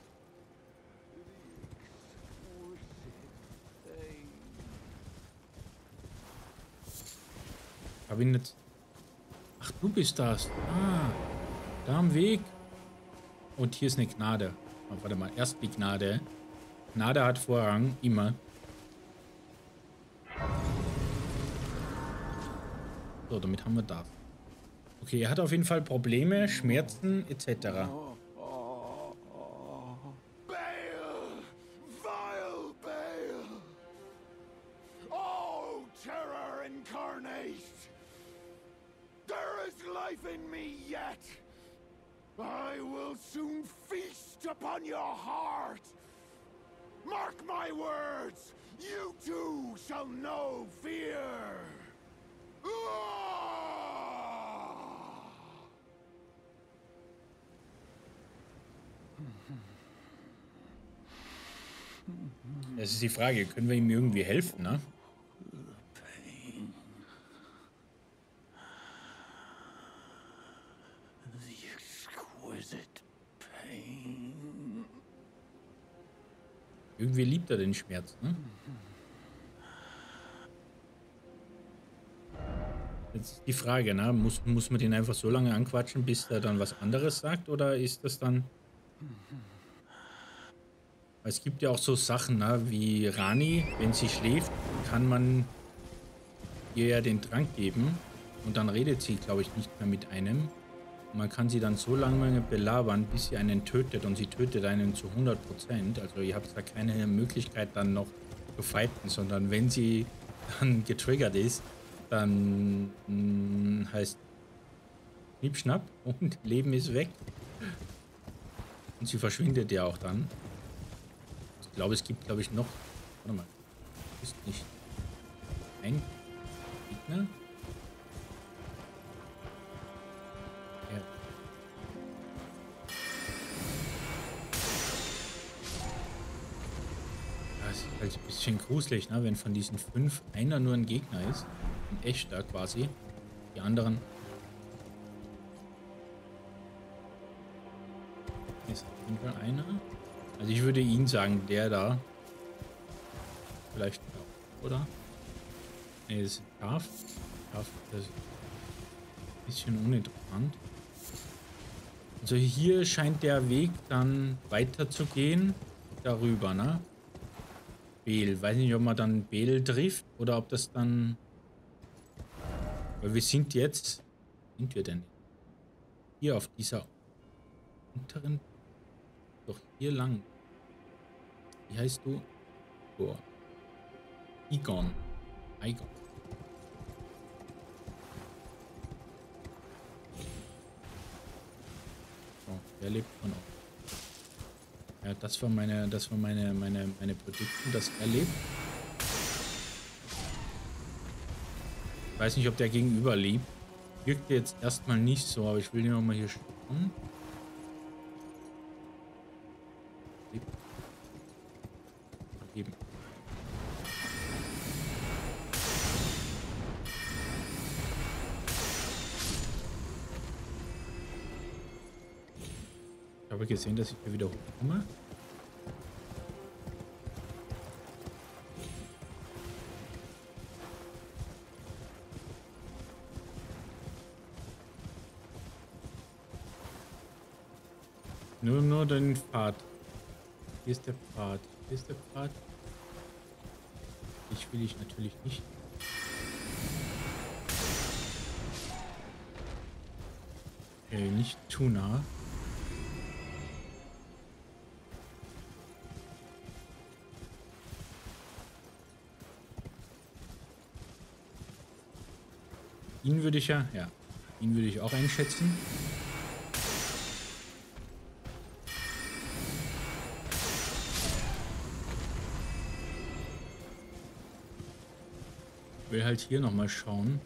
Hab ihn jetzt. Ach, du bist das. Ah, da am Weg. Und hier ist eine Gnade. Oh, warte mal, erst die Gnade. Gnade hat Vorrang, immer. So, damit haben wir das. Okay, er hat auf jeden Fall Probleme, Schmerzen etc. In me yet. I will soon feast upon your heart. Bale, vile Bale. Oh, terror incarnate. There is life in me yet. I will soon feast upon your heart. I will soon feast upon your heart. Mark my words! You too shall know fear! Das ist die Frage, können wir ihm irgendwie helfen, ne? Pain. The exquisite pain. Irgendwie liebt er den Schmerz, ne? Jetzt ist die Frage, ne? Muss man den einfach so lange anquatschen, bis er dann was anderes sagt? Oder ist das dann... Es gibt ja auch so Sachen, ne? Wie Rani, wenn sie schläft, kann man ihr ja den Trank geben. Und dann redet sie, glaube ich, nicht mehr mit einem. Und man kann sie dann so lange belabern, bis sie einen tötet. Und sie tötet einen zu 100%. Also ihr habt da keine Möglichkeit dann noch zu fighten, sondern wenn sie dann getriggert ist, dann heißt Schnipp, schnapp und Leben ist weg. Und sie verschwindet ja auch dann. Ich glaube, es gibt, glaube ich, noch... Warte mal. Ist nicht ein Gegner? Ja. Das ist halt ein bisschen gruselig, ne? Wenn von diesen 5 einer nur ein Gegner ist. Ein echter quasi. Die anderen... Ist auf jeden Fall einer. Also ich würde ihn sagen, der da. Vielleicht auch, oder? Ne, das ist Schaf. Schaf, das ist ein bisschen uninteressant. Also hier scheint der Weg dann weiter zu gehen. Darüber, ne? Bel. Weiß nicht, ob man dann Bel trifft oder ob das dann... Weil wir sind jetzt... Wo sind wir denn? Hier auf dieser unteren... Doch hier lang. Wie heißt du? Oh. Igon. Igon. So, der lebt von auch. Ja, das war meine Prediction, dass er lebt. Ich weiß nicht, ob der Gegenüber lebt. Wirkt jetzt erstmal nicht so, aber ich will den nochmal hier schauen. Eben. Ich habe gesehen, dass ich hier wieder hochkomme. Nur den Pfad. Hier ist der Pfad. Hier ist der Pfad. Ich will ich natürlich nicht. Okay, nicht zu nah. Ihn würde ich ja, ihn würde ich auch einschätzen. Ich will halt hier nochmal schauen.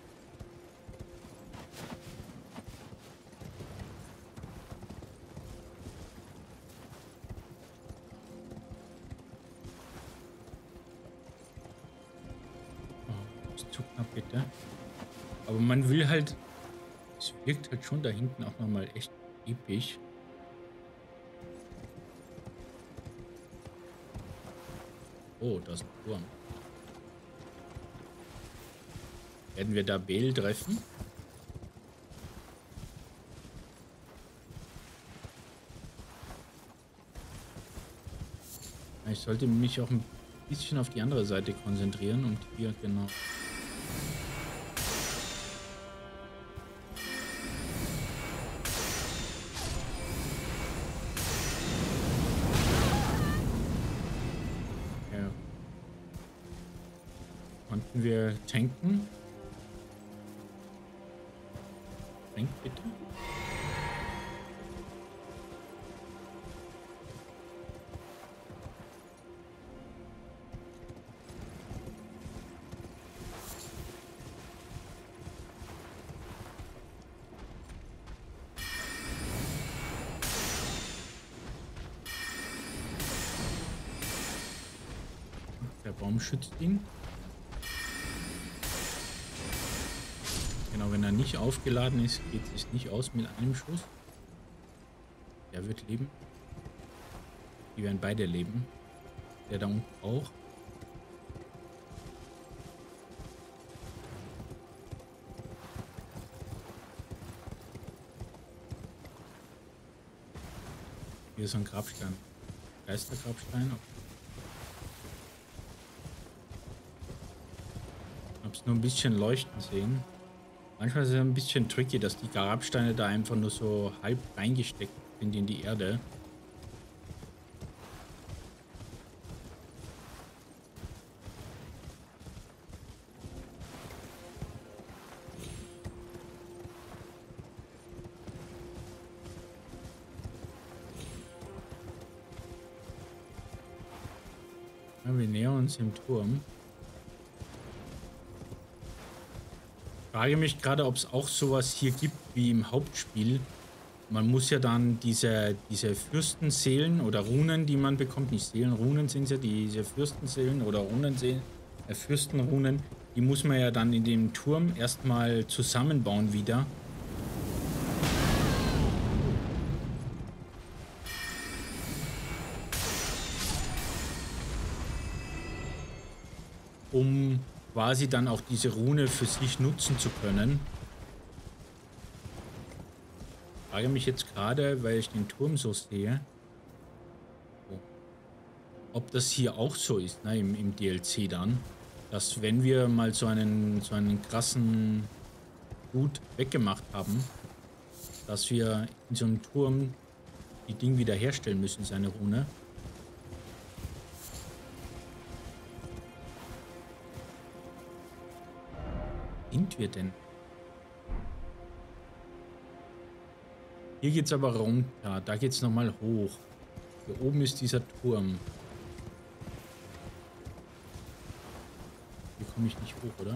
Oh, ist zu knapp, bitte. Aber man will halt... Es wirkt halt schon da hinten auch nochmal echt episch. Oh, da ist ein Turm. Werden wir da Bel treffen? Ich sollte mich auch ein bisschen auf die andere Seite konzentrieren und hier genau. Ja. Konnten wir tanken? Tank bitte. Der Baum schützt ihn. Genau, wenn er nicht aufgeladen ist, geht es nicht aus mit einem Schuss. Der wird leben. Die werden beide leben. Der da unten auch. Hier ist ein Grabstein. Geistergrabstein. Ich habe es nur ein bisschen leuchten sehen. Manchmal ist es ein bisschen tricky, dass die Grabsteine da einfach nur so halb reingesteckt sind in die Erde. Ja, wir nähern uns dem Turm. Ich frage mich gerade, ob es auch sowas hier gibt wie im Hauptspiel. Man muss ja dann diese Fürstenseelen oder Runen, die man bekommt, nicht Seelen, Runen sind ja, diese Fürstenseelen oder Runenseelen, Fürstenrunen, die muss man ja dann in dem Turm erstmal zusammenbauen wieder. Um quasi dann auch diese Rune für sich nutzen zu können. Ich frage mich jetzt gerade, weil ich den Turm so sehe, ob das hier auch so ist, ne, im DLC dann, dass wenn wir mal so einen krassen Gut weggemacht haben, dass wir in so einem Turm die Dinge wieder herstellen müssen, seine Rune. Sind wir denn? Hier geht's aber runter. Da geht's nochmal hoch. Hier oben ist dieser Turm. Hier komme ich nicht hoch, oder?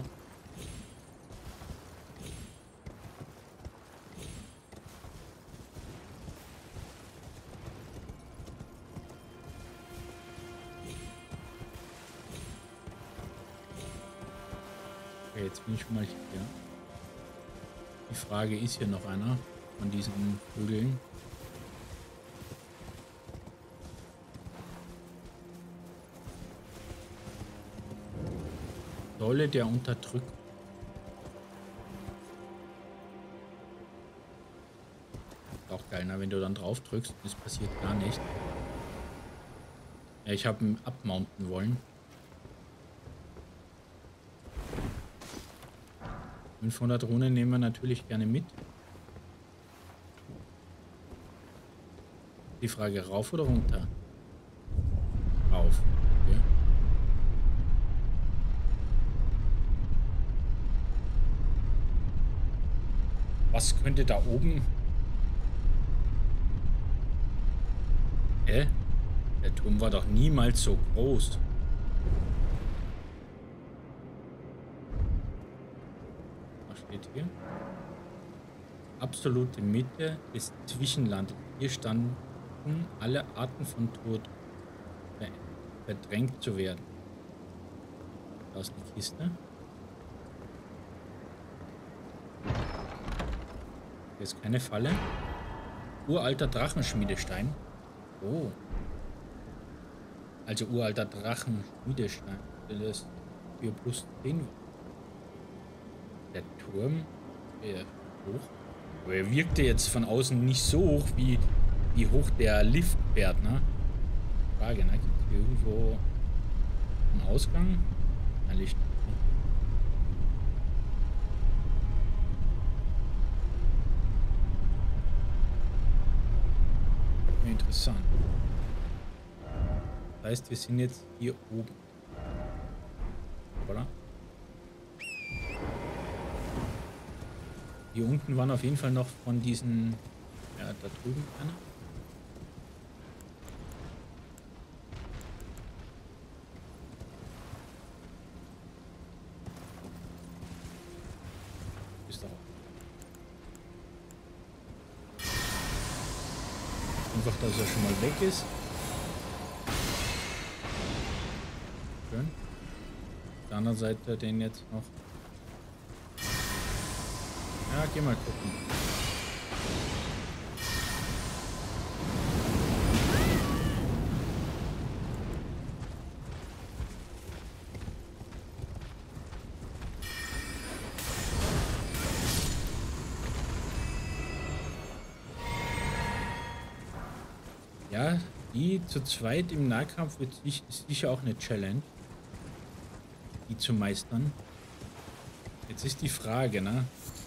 Okay, jetzt bin ich schon mal hier. Die Frage, ist hier noch einer von diesen Vögeln? Säule der Unterdrückung. Auch geil, ne? Wenn du dann drauf drückst, das passiert gar nicht. Ja, ich habe ihn abmounten wollen. 500 Runen nehmen wir natürlich gerne mit. Die Frage, rauf oder runter? Rauf. Okay. Was könnte da oben? Der Turm war doch niemals so groß. Was steht hier? Absolute Mitte des Zwischenlandes. Hier standen alle Arten von Tod verdrängt zu werden. Da ist eine Kiste. Hier ist keine Falle. Uralter Drachenschmiedestein. Oh. Also uralter Drachenschmiedestein. Das für plus 10. Der Turm. Hoch. Aber er wirkte jetzt von außen nicht so hoch, wie hoch der Lift fährt, ne? Frage, ne? Gibt es hier irgendwo einen Ausgang? Ein Licht. Interessant. Das heißt, wir sind jetzt hier oben. Oder? Hier unten waren auf jeden Fall noch von diesen... Ja, da drüben einer. Ist doch einfach, dass er schon mal weg ist. Ja. schön. Auf der anderen Seite den jetzt noch. Ja, geh mal gucken. Ja, die zu zweit im Nahkampf ist sicher auch eine Challenge, die zu meistern. Jetzt ist die Frage, ne?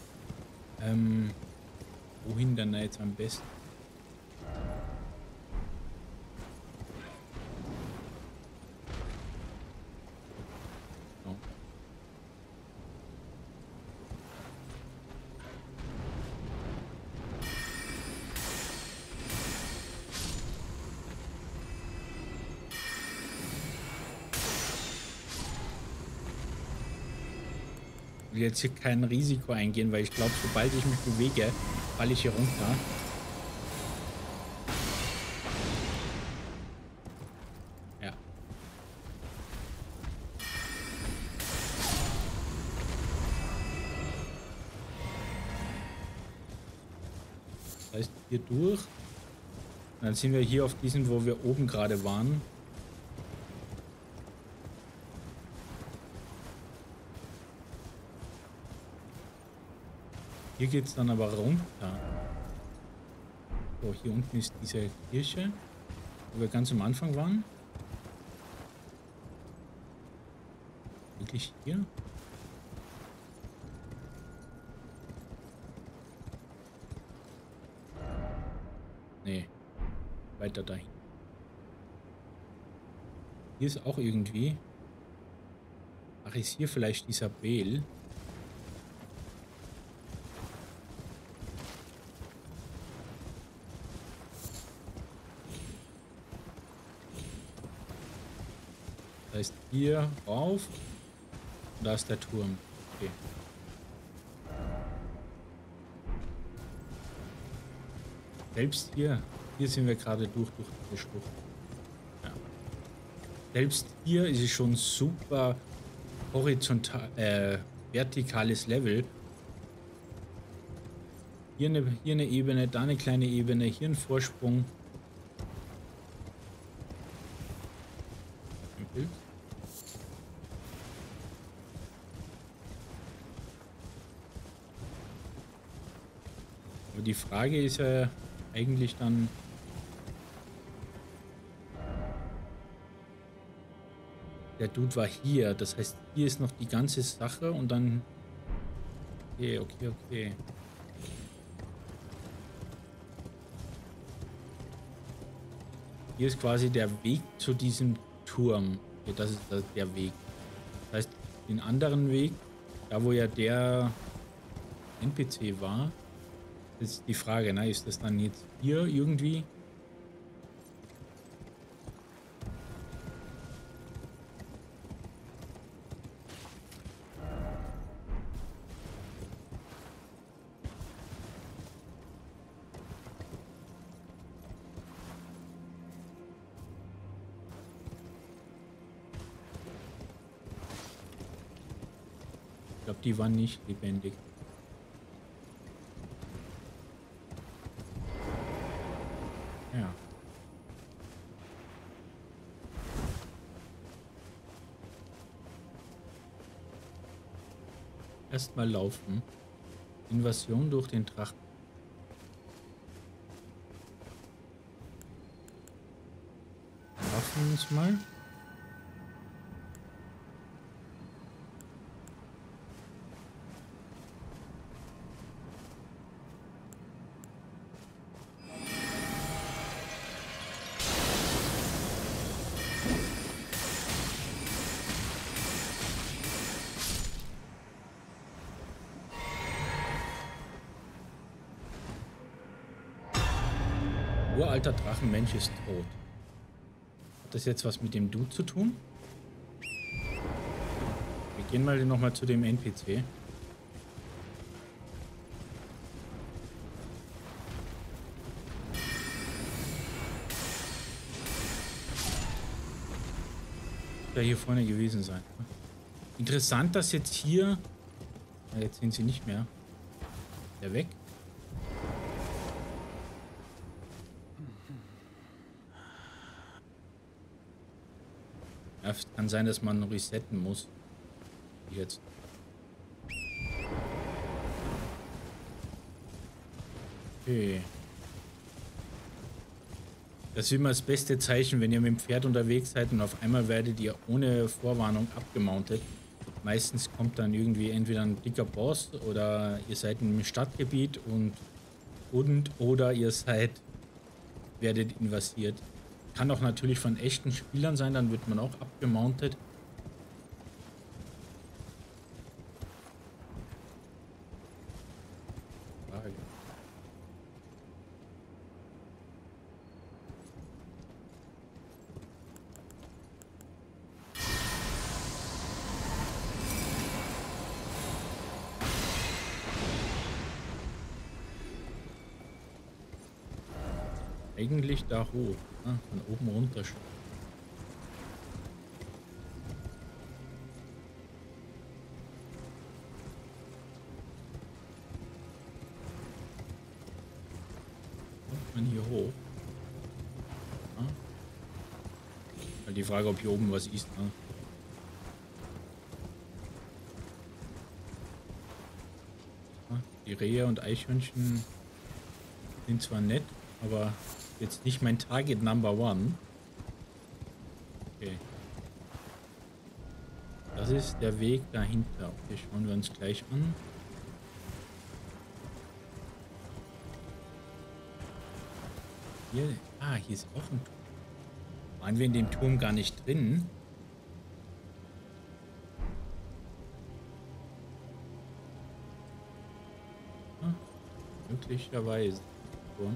Wohin dann jetzt am besten? So. Ich will jetzt hier kein Risiko eingehen, weil ich glaube, sobald ich mich bewege, falle ich hier runter. Ja. Das heißt, hier durch. Und dann sind wir hier auf diesem, wo wir oben gerade waren. Hier geht es dann aber runter. So, hier unten ist diese Kirche, wo wir ganz am Anfang waren. Wirklich hier? Nee, weiter dahin. Hier ist auch irgendwie. Ach, ist hier vielleicht Isabel? Das heißt hier rauf und da ist der Turm. Okay. Selbst hier sind wir gerade durch die Schlucht. Ja. Selbst hier ist es schon super horizontal, vertikales Level. Hier eine Ebene, da eine kleine Ebene, hier ein Vorsprung. Ein Bild. Aber die Frage ist ja eigentlich dann, der Dude war hier, das heißt, hier ist noch die ganze Sache und dann, okay. Hier ist quasi der Weg zu diesem Turm. Okay, das ist der Weg. Das heißt, den anderen Weg, da wo ja der NPC war, ist die Frage, ne? Ist das dann jetzt hier irgendwie? Ich glaube, die waren nicht lebendig. Ja. Erstmal laufen. Invasion durch den Drachen. Waffen uns mal. Uralter Drachenmensch ist tot. Hat das jetzt was mit dem Dude zu tun? Wir gehen mal nochmal zu dem NPC. ja hier vorne gewesen sein. Interessant, dass jetzt hier... Ja, jetzt sind sie nicht mehr. Der weg. Ja, es kann sein, dass man resetten muss. Jetzt. Okay. Das ist immer das beste Zeichen, wenn ihr mit dem Pferd unterwegs seid und auf einmal werdet ihr ohne Vorwarnung abgemountet. Meistens kommt dann irgendwie entweder ein dicker Boss oder ihr seid im Stadtgebiet oder ihr werdet invasiert. Kann auch natürlich von echten Spielern sein, dann wird man auch abgemountet. Eigentlich da hoch, ne? Von oben runter. Kommt man hier hoch? Ja. Halt die Frage, ob hier oben was ist. Ne? Ja, die Rehe und Eichhörnchen sind zwar nett, aber jetzt nicht mein Target Number One. Okay. Das ist der Weg dahinter. Okay, schauen wir uns gleich an. Hier, hier ist auch ein Turm. Waren wir in dem Turm gar nicht drin? Möglicherweise. Turm.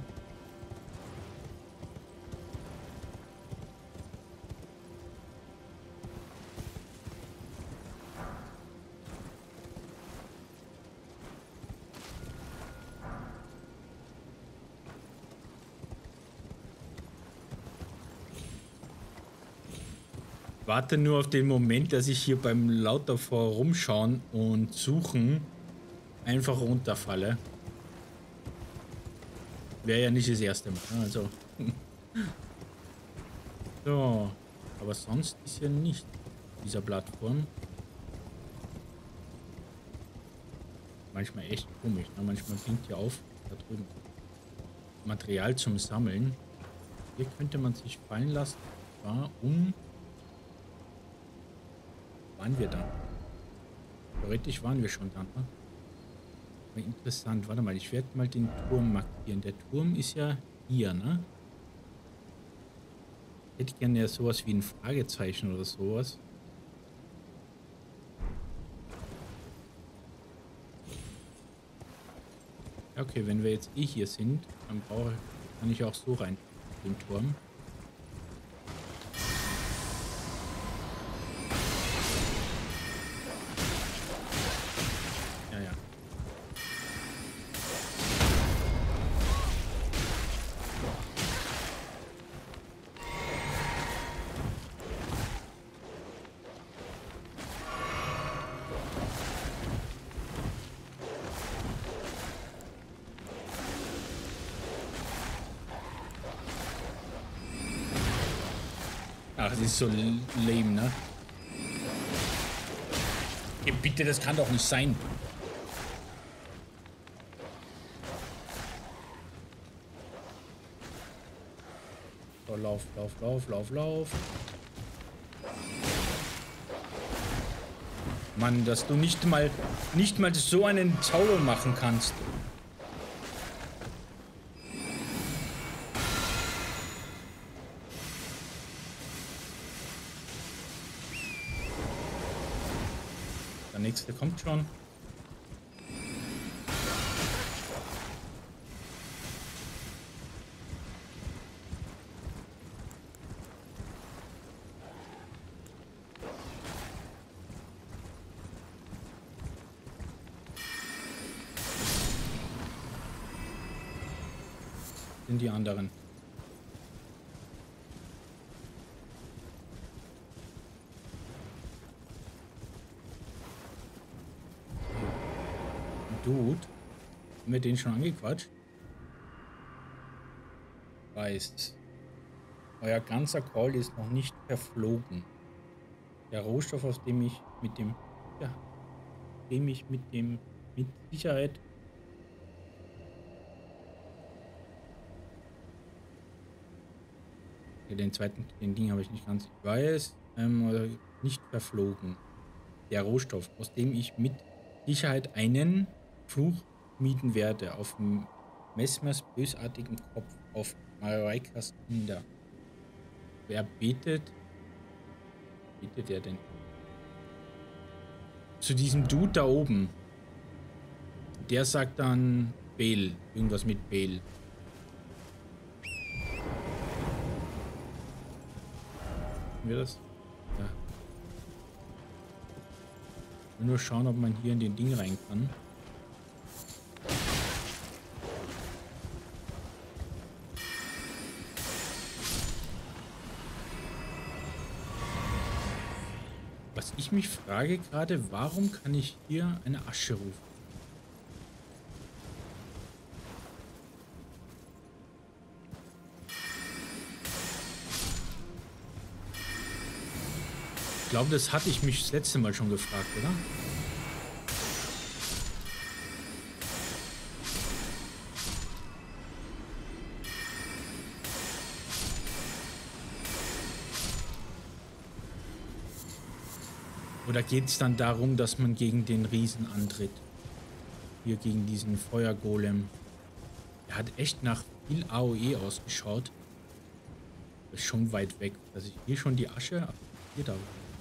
Warte nur auf den Moment, dass ich hier beim lauter vor rumschauen und suchen einfach runterfalle. Wäre ja nicht das erste Mal. Also. So. Aber sonst ist ja nicht dieser Plattform. Manchmal echt komisch. Ne? Manchmal blinkt ja auf. Da drüben. Material zum Sammeln. Hier könnte man sich fallen lassen. War waren wir da? Theoretisch waren wir schon da. Ne? Aber interessant. Warte mal, ich werde mal den Turm markieren. Der Turm ist ja hier, ne? Ich hätte gerne ja sowas wie ein Fragezeichen oder sowas. Ja, okay, wenn wir jetzt hier sind, dann kann ich auch so rein den Turm. Ach, das ist so lame, ne? Hey, bitte, das kann doch nicht sein. So, lauf. Mann, dass du nicht mal so einen Zauber machen kannst. Der nächste kommt schon. Sind die anderen. Dude. Haben wir den schon angequatscht? Weiß. Euer ganzer Call ist noch nicht verflogen. Der Rohstoff, aus dem ich mit dem... Ja, mit Sicherheit... Ja, den Ding habe ich nicht ganz... Ich weiß, nicht verflogen. Der Rohstoff, aus dem ich mit Sicherheit einen Fluch schmieden werde auf Messmers bösartigen Kopf, auf Maraikas Kinder. Wer betet er denn? Zu diesem Dude da oben. Der sagt dann Bel, irgendwas mit Bel. Haben wir das? Ja. Ich will nur schauen, ob man hier in den Ding rein kann. Was ich mich frage gerade, warum kann ich hier eine Asche rufen? Ich glaube, das hatte ich mich das letzte Mal schon gefragt, oder? Oder geht es dann darum, dass man gegen den Riesen antritt? Hier gegen diesen Feuergolem. Der hat echt nach viel AOE ausgeschaut. Das ist schon weit weg. Dass ich hier schon die Asche... Hier da.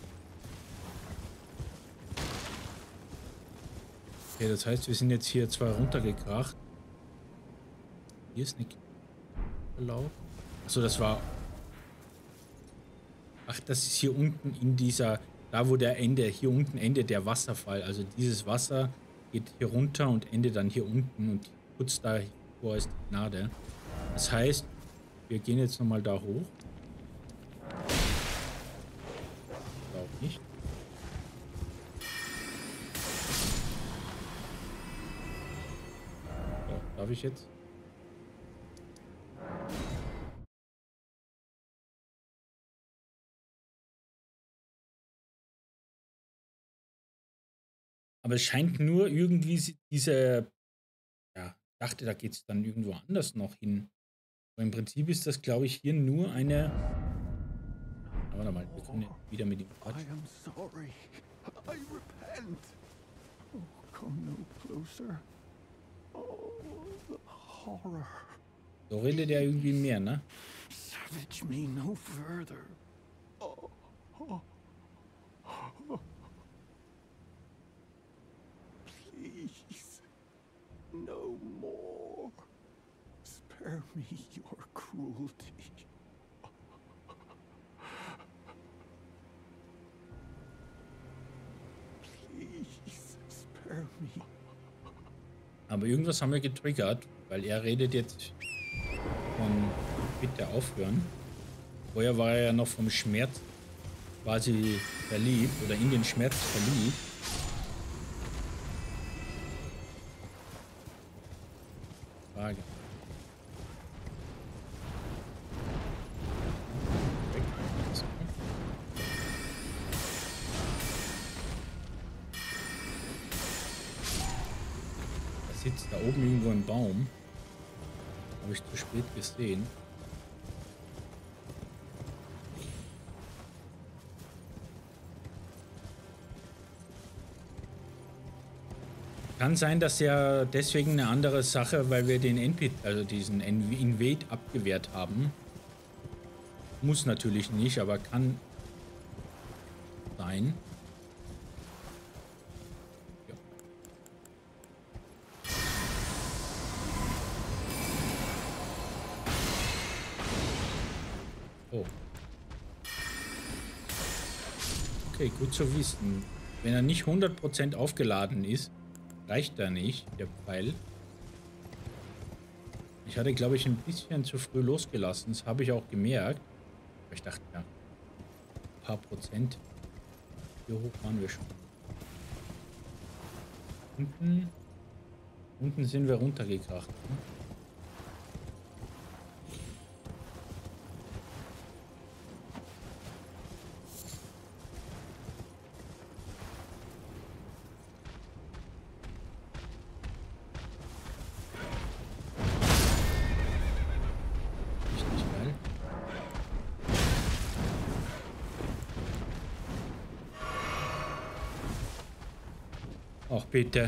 Okay, das heißt, wir sind jetzt hier zwar runtergekracht. Hier ist eine Verlauf. Achso, das war... Ach, das ist hier unten in dieser... Da, wo der Ende... Hier unten endet der Wasserfall. Also dieses Wasser geht hier runter und endet dann hier unten. Und kurz davor ist die Gnade. Das heißt, wir gehen jetzt nochmal da hoch. Auch nicht. So, darf ich jetzt? Aber es scheint nur irgendwie diese... Ja, ich dachte, da geht es dann irgendwo anders noch hin. Aber im Prinzip ist das, glaube ich, hier nur eine... Aber warte mal, wir können jetzt wieder mit ihm quatschen. I am sorry. I repent. Oh, come no closer. Oh, the horror. So redet er irgendwie mehr, ne? Savage me no further. Oh, oh, oh. Please, no more. Spare me your cruelty. Please, spare me. Aber irgendwas haben wir getriggert, weil er redet jetzt von bitte aufhören. Vorher war er ja noch vom Schmerz quasi verliebt oder in den Schmerz verliebt. Frage. Er sitzt da oben irgendwo im Baum. Habe ich zu spät gesehen. Kann sein, dass ja deswegen eine andere Sache, weil wir den also diesen Invade abgewehrt haben. Muss natürlich nicht, aber kann sein. Ja. Oh. Okay, gut zu wissen. Wenn er nicht 100% aufgeladen ist, reicht da nicht, der Pfeil. Ich hatte, glaube ich, ein bisschen zu früh losgelassen. Das habe ich auch gemerkt. Aber ich dachte, ja, ein paar Prozent. Hier hoch waren wir schon. Unten. Unten sind wir runtergekracht. Ne? Richtig geil. Ach bitte.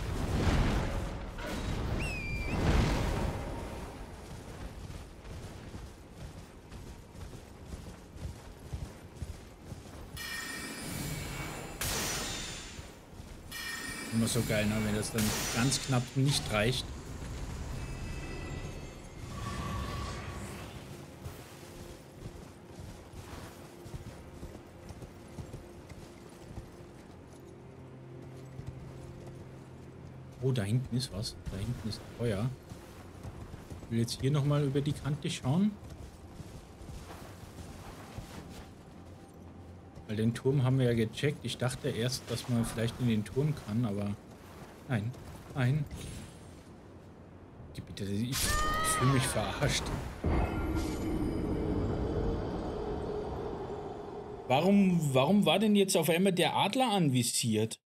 Immer so geil, ne? Wenn das dann ganz knapp nicht reicht. Oh, da hinten ist was. Da hinten ist Feuer. Ich will jetzt hier nochmal über die Kante schauen. Weil den Turm haben wir ja gecheckt. Ich dachte erst, dass man vielleicht in den Turm kann, aber nein. Nein. Bitte, ich fühle mich verarscht. Warum war denn jetzt auf einmal der Adler anvisiert?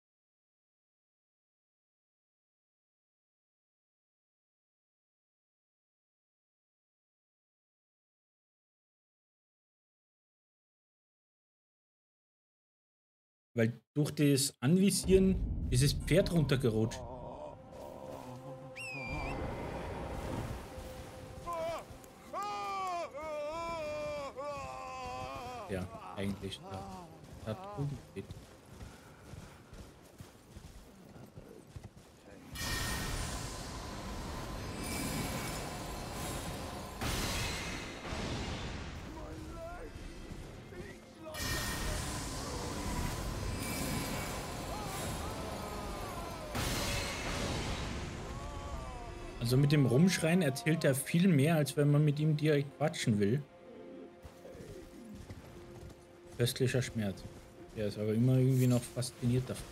Weil durch das Anvisieren ist das Pferd runtergerutscht. Ja, eigentlich. Da drüben steht. Also mit dem Rumschreien erzählt er viel mehr, als wenn man mit ihm direkt quatschen will. Köstlicher Schmerz. Er ist aber immer irgendwie noch fasziniert davon.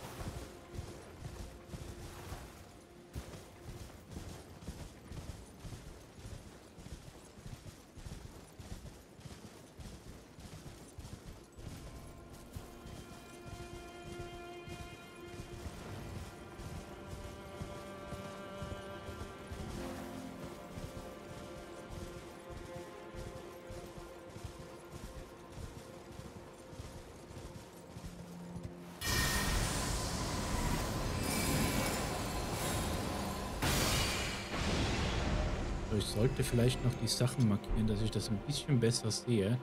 Ich sollte vielleicht noch die Sachen markieren, dass ich das ein bisschen besser sehe.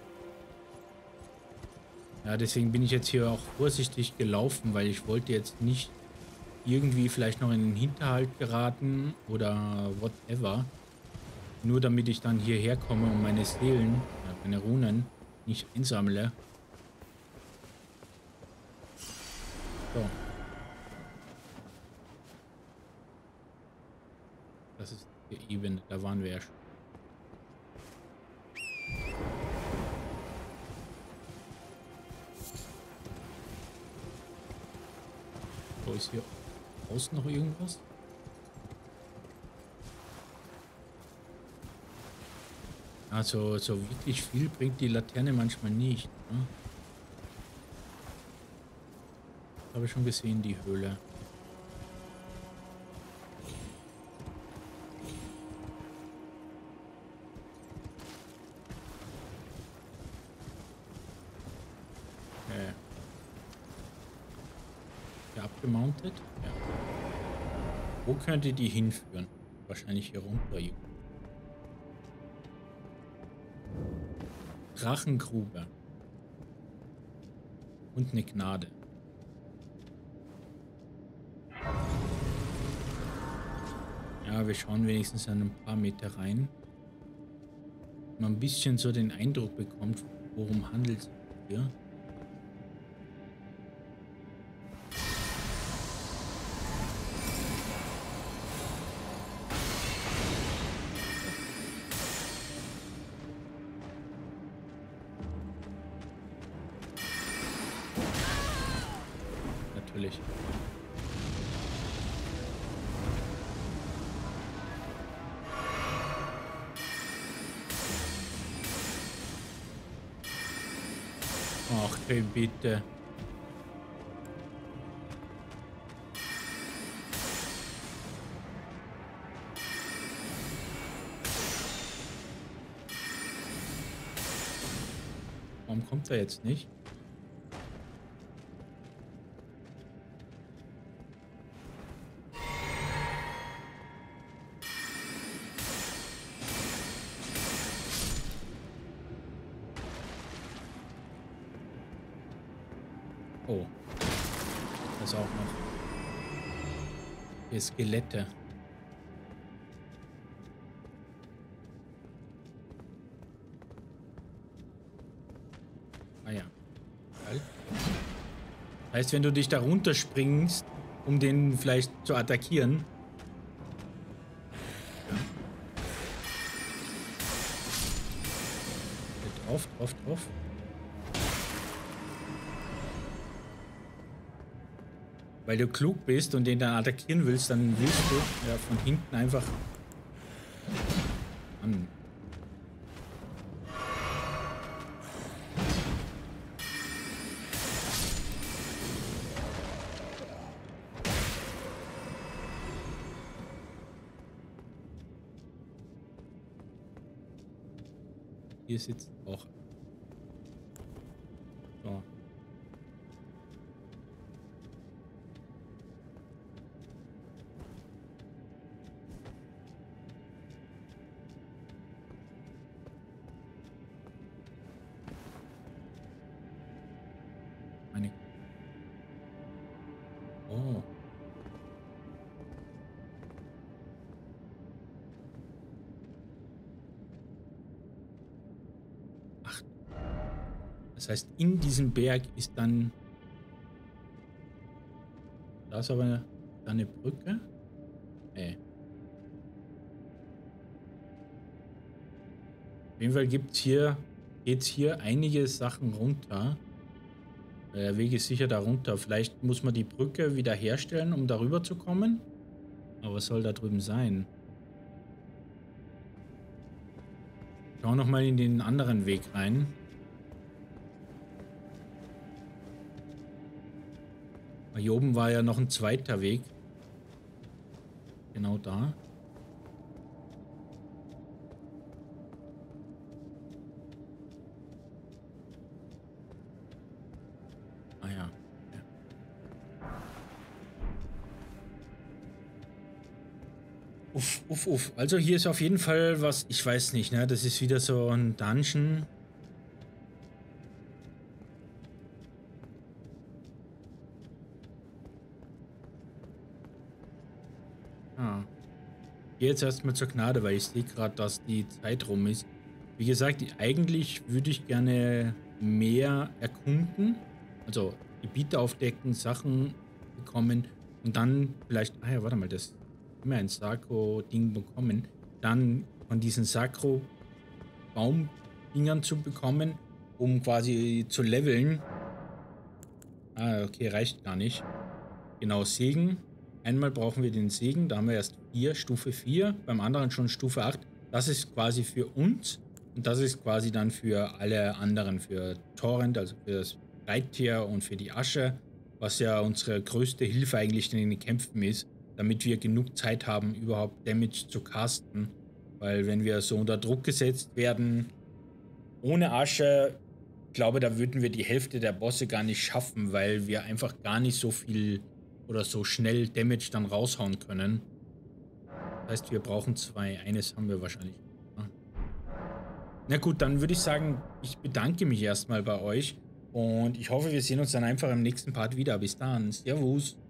Ja, deswegen bin ich jetzt hier auch vorsichtig gelaufen, weil ich wollte jetzt nicht irgendwie vielleicht noch in den Hinterhalt geraten oder whatever. Nur damit ich dann hierher komme und meine Seelen, meine Runen nicht einsammle. So. Das ist die Ebene, da waren wir ja schon. So, ist hier außen noch irgendwas? Also so wirklich viel bringt die Laterne manchmal nicht. Ne? Habe ich schon gesehen, die Höhle. Abgemountet? Ja. Wo könnte die hinführen? Wahrscheinlich hier runter. Drachengrube. Und eine Gnade. Ja, wir schauen wenigstens an ein paar Meter rein. Man ein bisschen so den Eindruck bekommt, worum handelt es hier. Natürlich. Okay, bitte. Warum kommt er jetzt nicht? Oh. Das auch noch. Hier Skelette. Ah ja. Geil. Heißt, wenn du dich da runterspringst, um den vielleicht zu attackieren. Ja. Drauf. Weil du klug bist und den dann attackieren willst, dann willst du ja von hinten einfach an. Hier sitzt auch. So. Oh. Ach. Das heißt, in diesem Berg ist dann... Da ist aber eine Brücke. Nee. Auf jeden Fall geht's hier einige Sachen runter. Der Weg ist sicher da runter. Vielleicht muss man die Brücke wieder herstellen, um darüber zu kommen. Aber was soll da drüben sein? Schau noch mal in den anderen Weg rein. Hier oben war ja noch ein zweiter Weg. Genau da. Ah ja. Uff. Also hier ist auf jeden Fall was, ich weiß nicht, ne? Das ist wieder so ein Dungeon. Ah. Gehe jetzt erstmal zur Gnade, weil ich sehe gerade, dass die Zeit rum ist. Wie gesagt, eigentlich würde ich gerne mehr erkunden. Also Gebiete aufdecken, Sachen bekommen und dann vielleicht... Ah ja, warte mal, das... Immer ein Sakro-Ding bekommen, dann von diesen Sakro-Baum-Dingern zu bekommen, um quasi zu leveln. Ah, okay, reicht gar nicht. Genau, Segen. Einmal brauchen wir den Segen, da haben wir erst 4, Stufe 4, beim anderen schon Stufe 8. Das ist quasi für uns und das ist quasi dann für alle anderen, für Torrent, also für das Reittier und für die Asche, was ja unsere größte Hilfe eigentlich in den Kämpfen ist, damit wir genug Zeit haben, überhaupt Damage zu casten. Weil wenn wir so unter Druck gesetzt werden, ohne Asche, ich glaube, da würden wir die Hälfte der Bosse gar nicht schaffen, weil wir einfach gar nicht so viel oder so schnell Damage dann raushauen können. Das heißt, wir brauchen 2. Eines haben wir wahrscheinlich. Na gut, dann würde ich sagen, ich bedanke mich erstmal bei euch und ich hoffe, wir sehen uns dann einfach im nächsten Part wieder. Bis dann. Servus.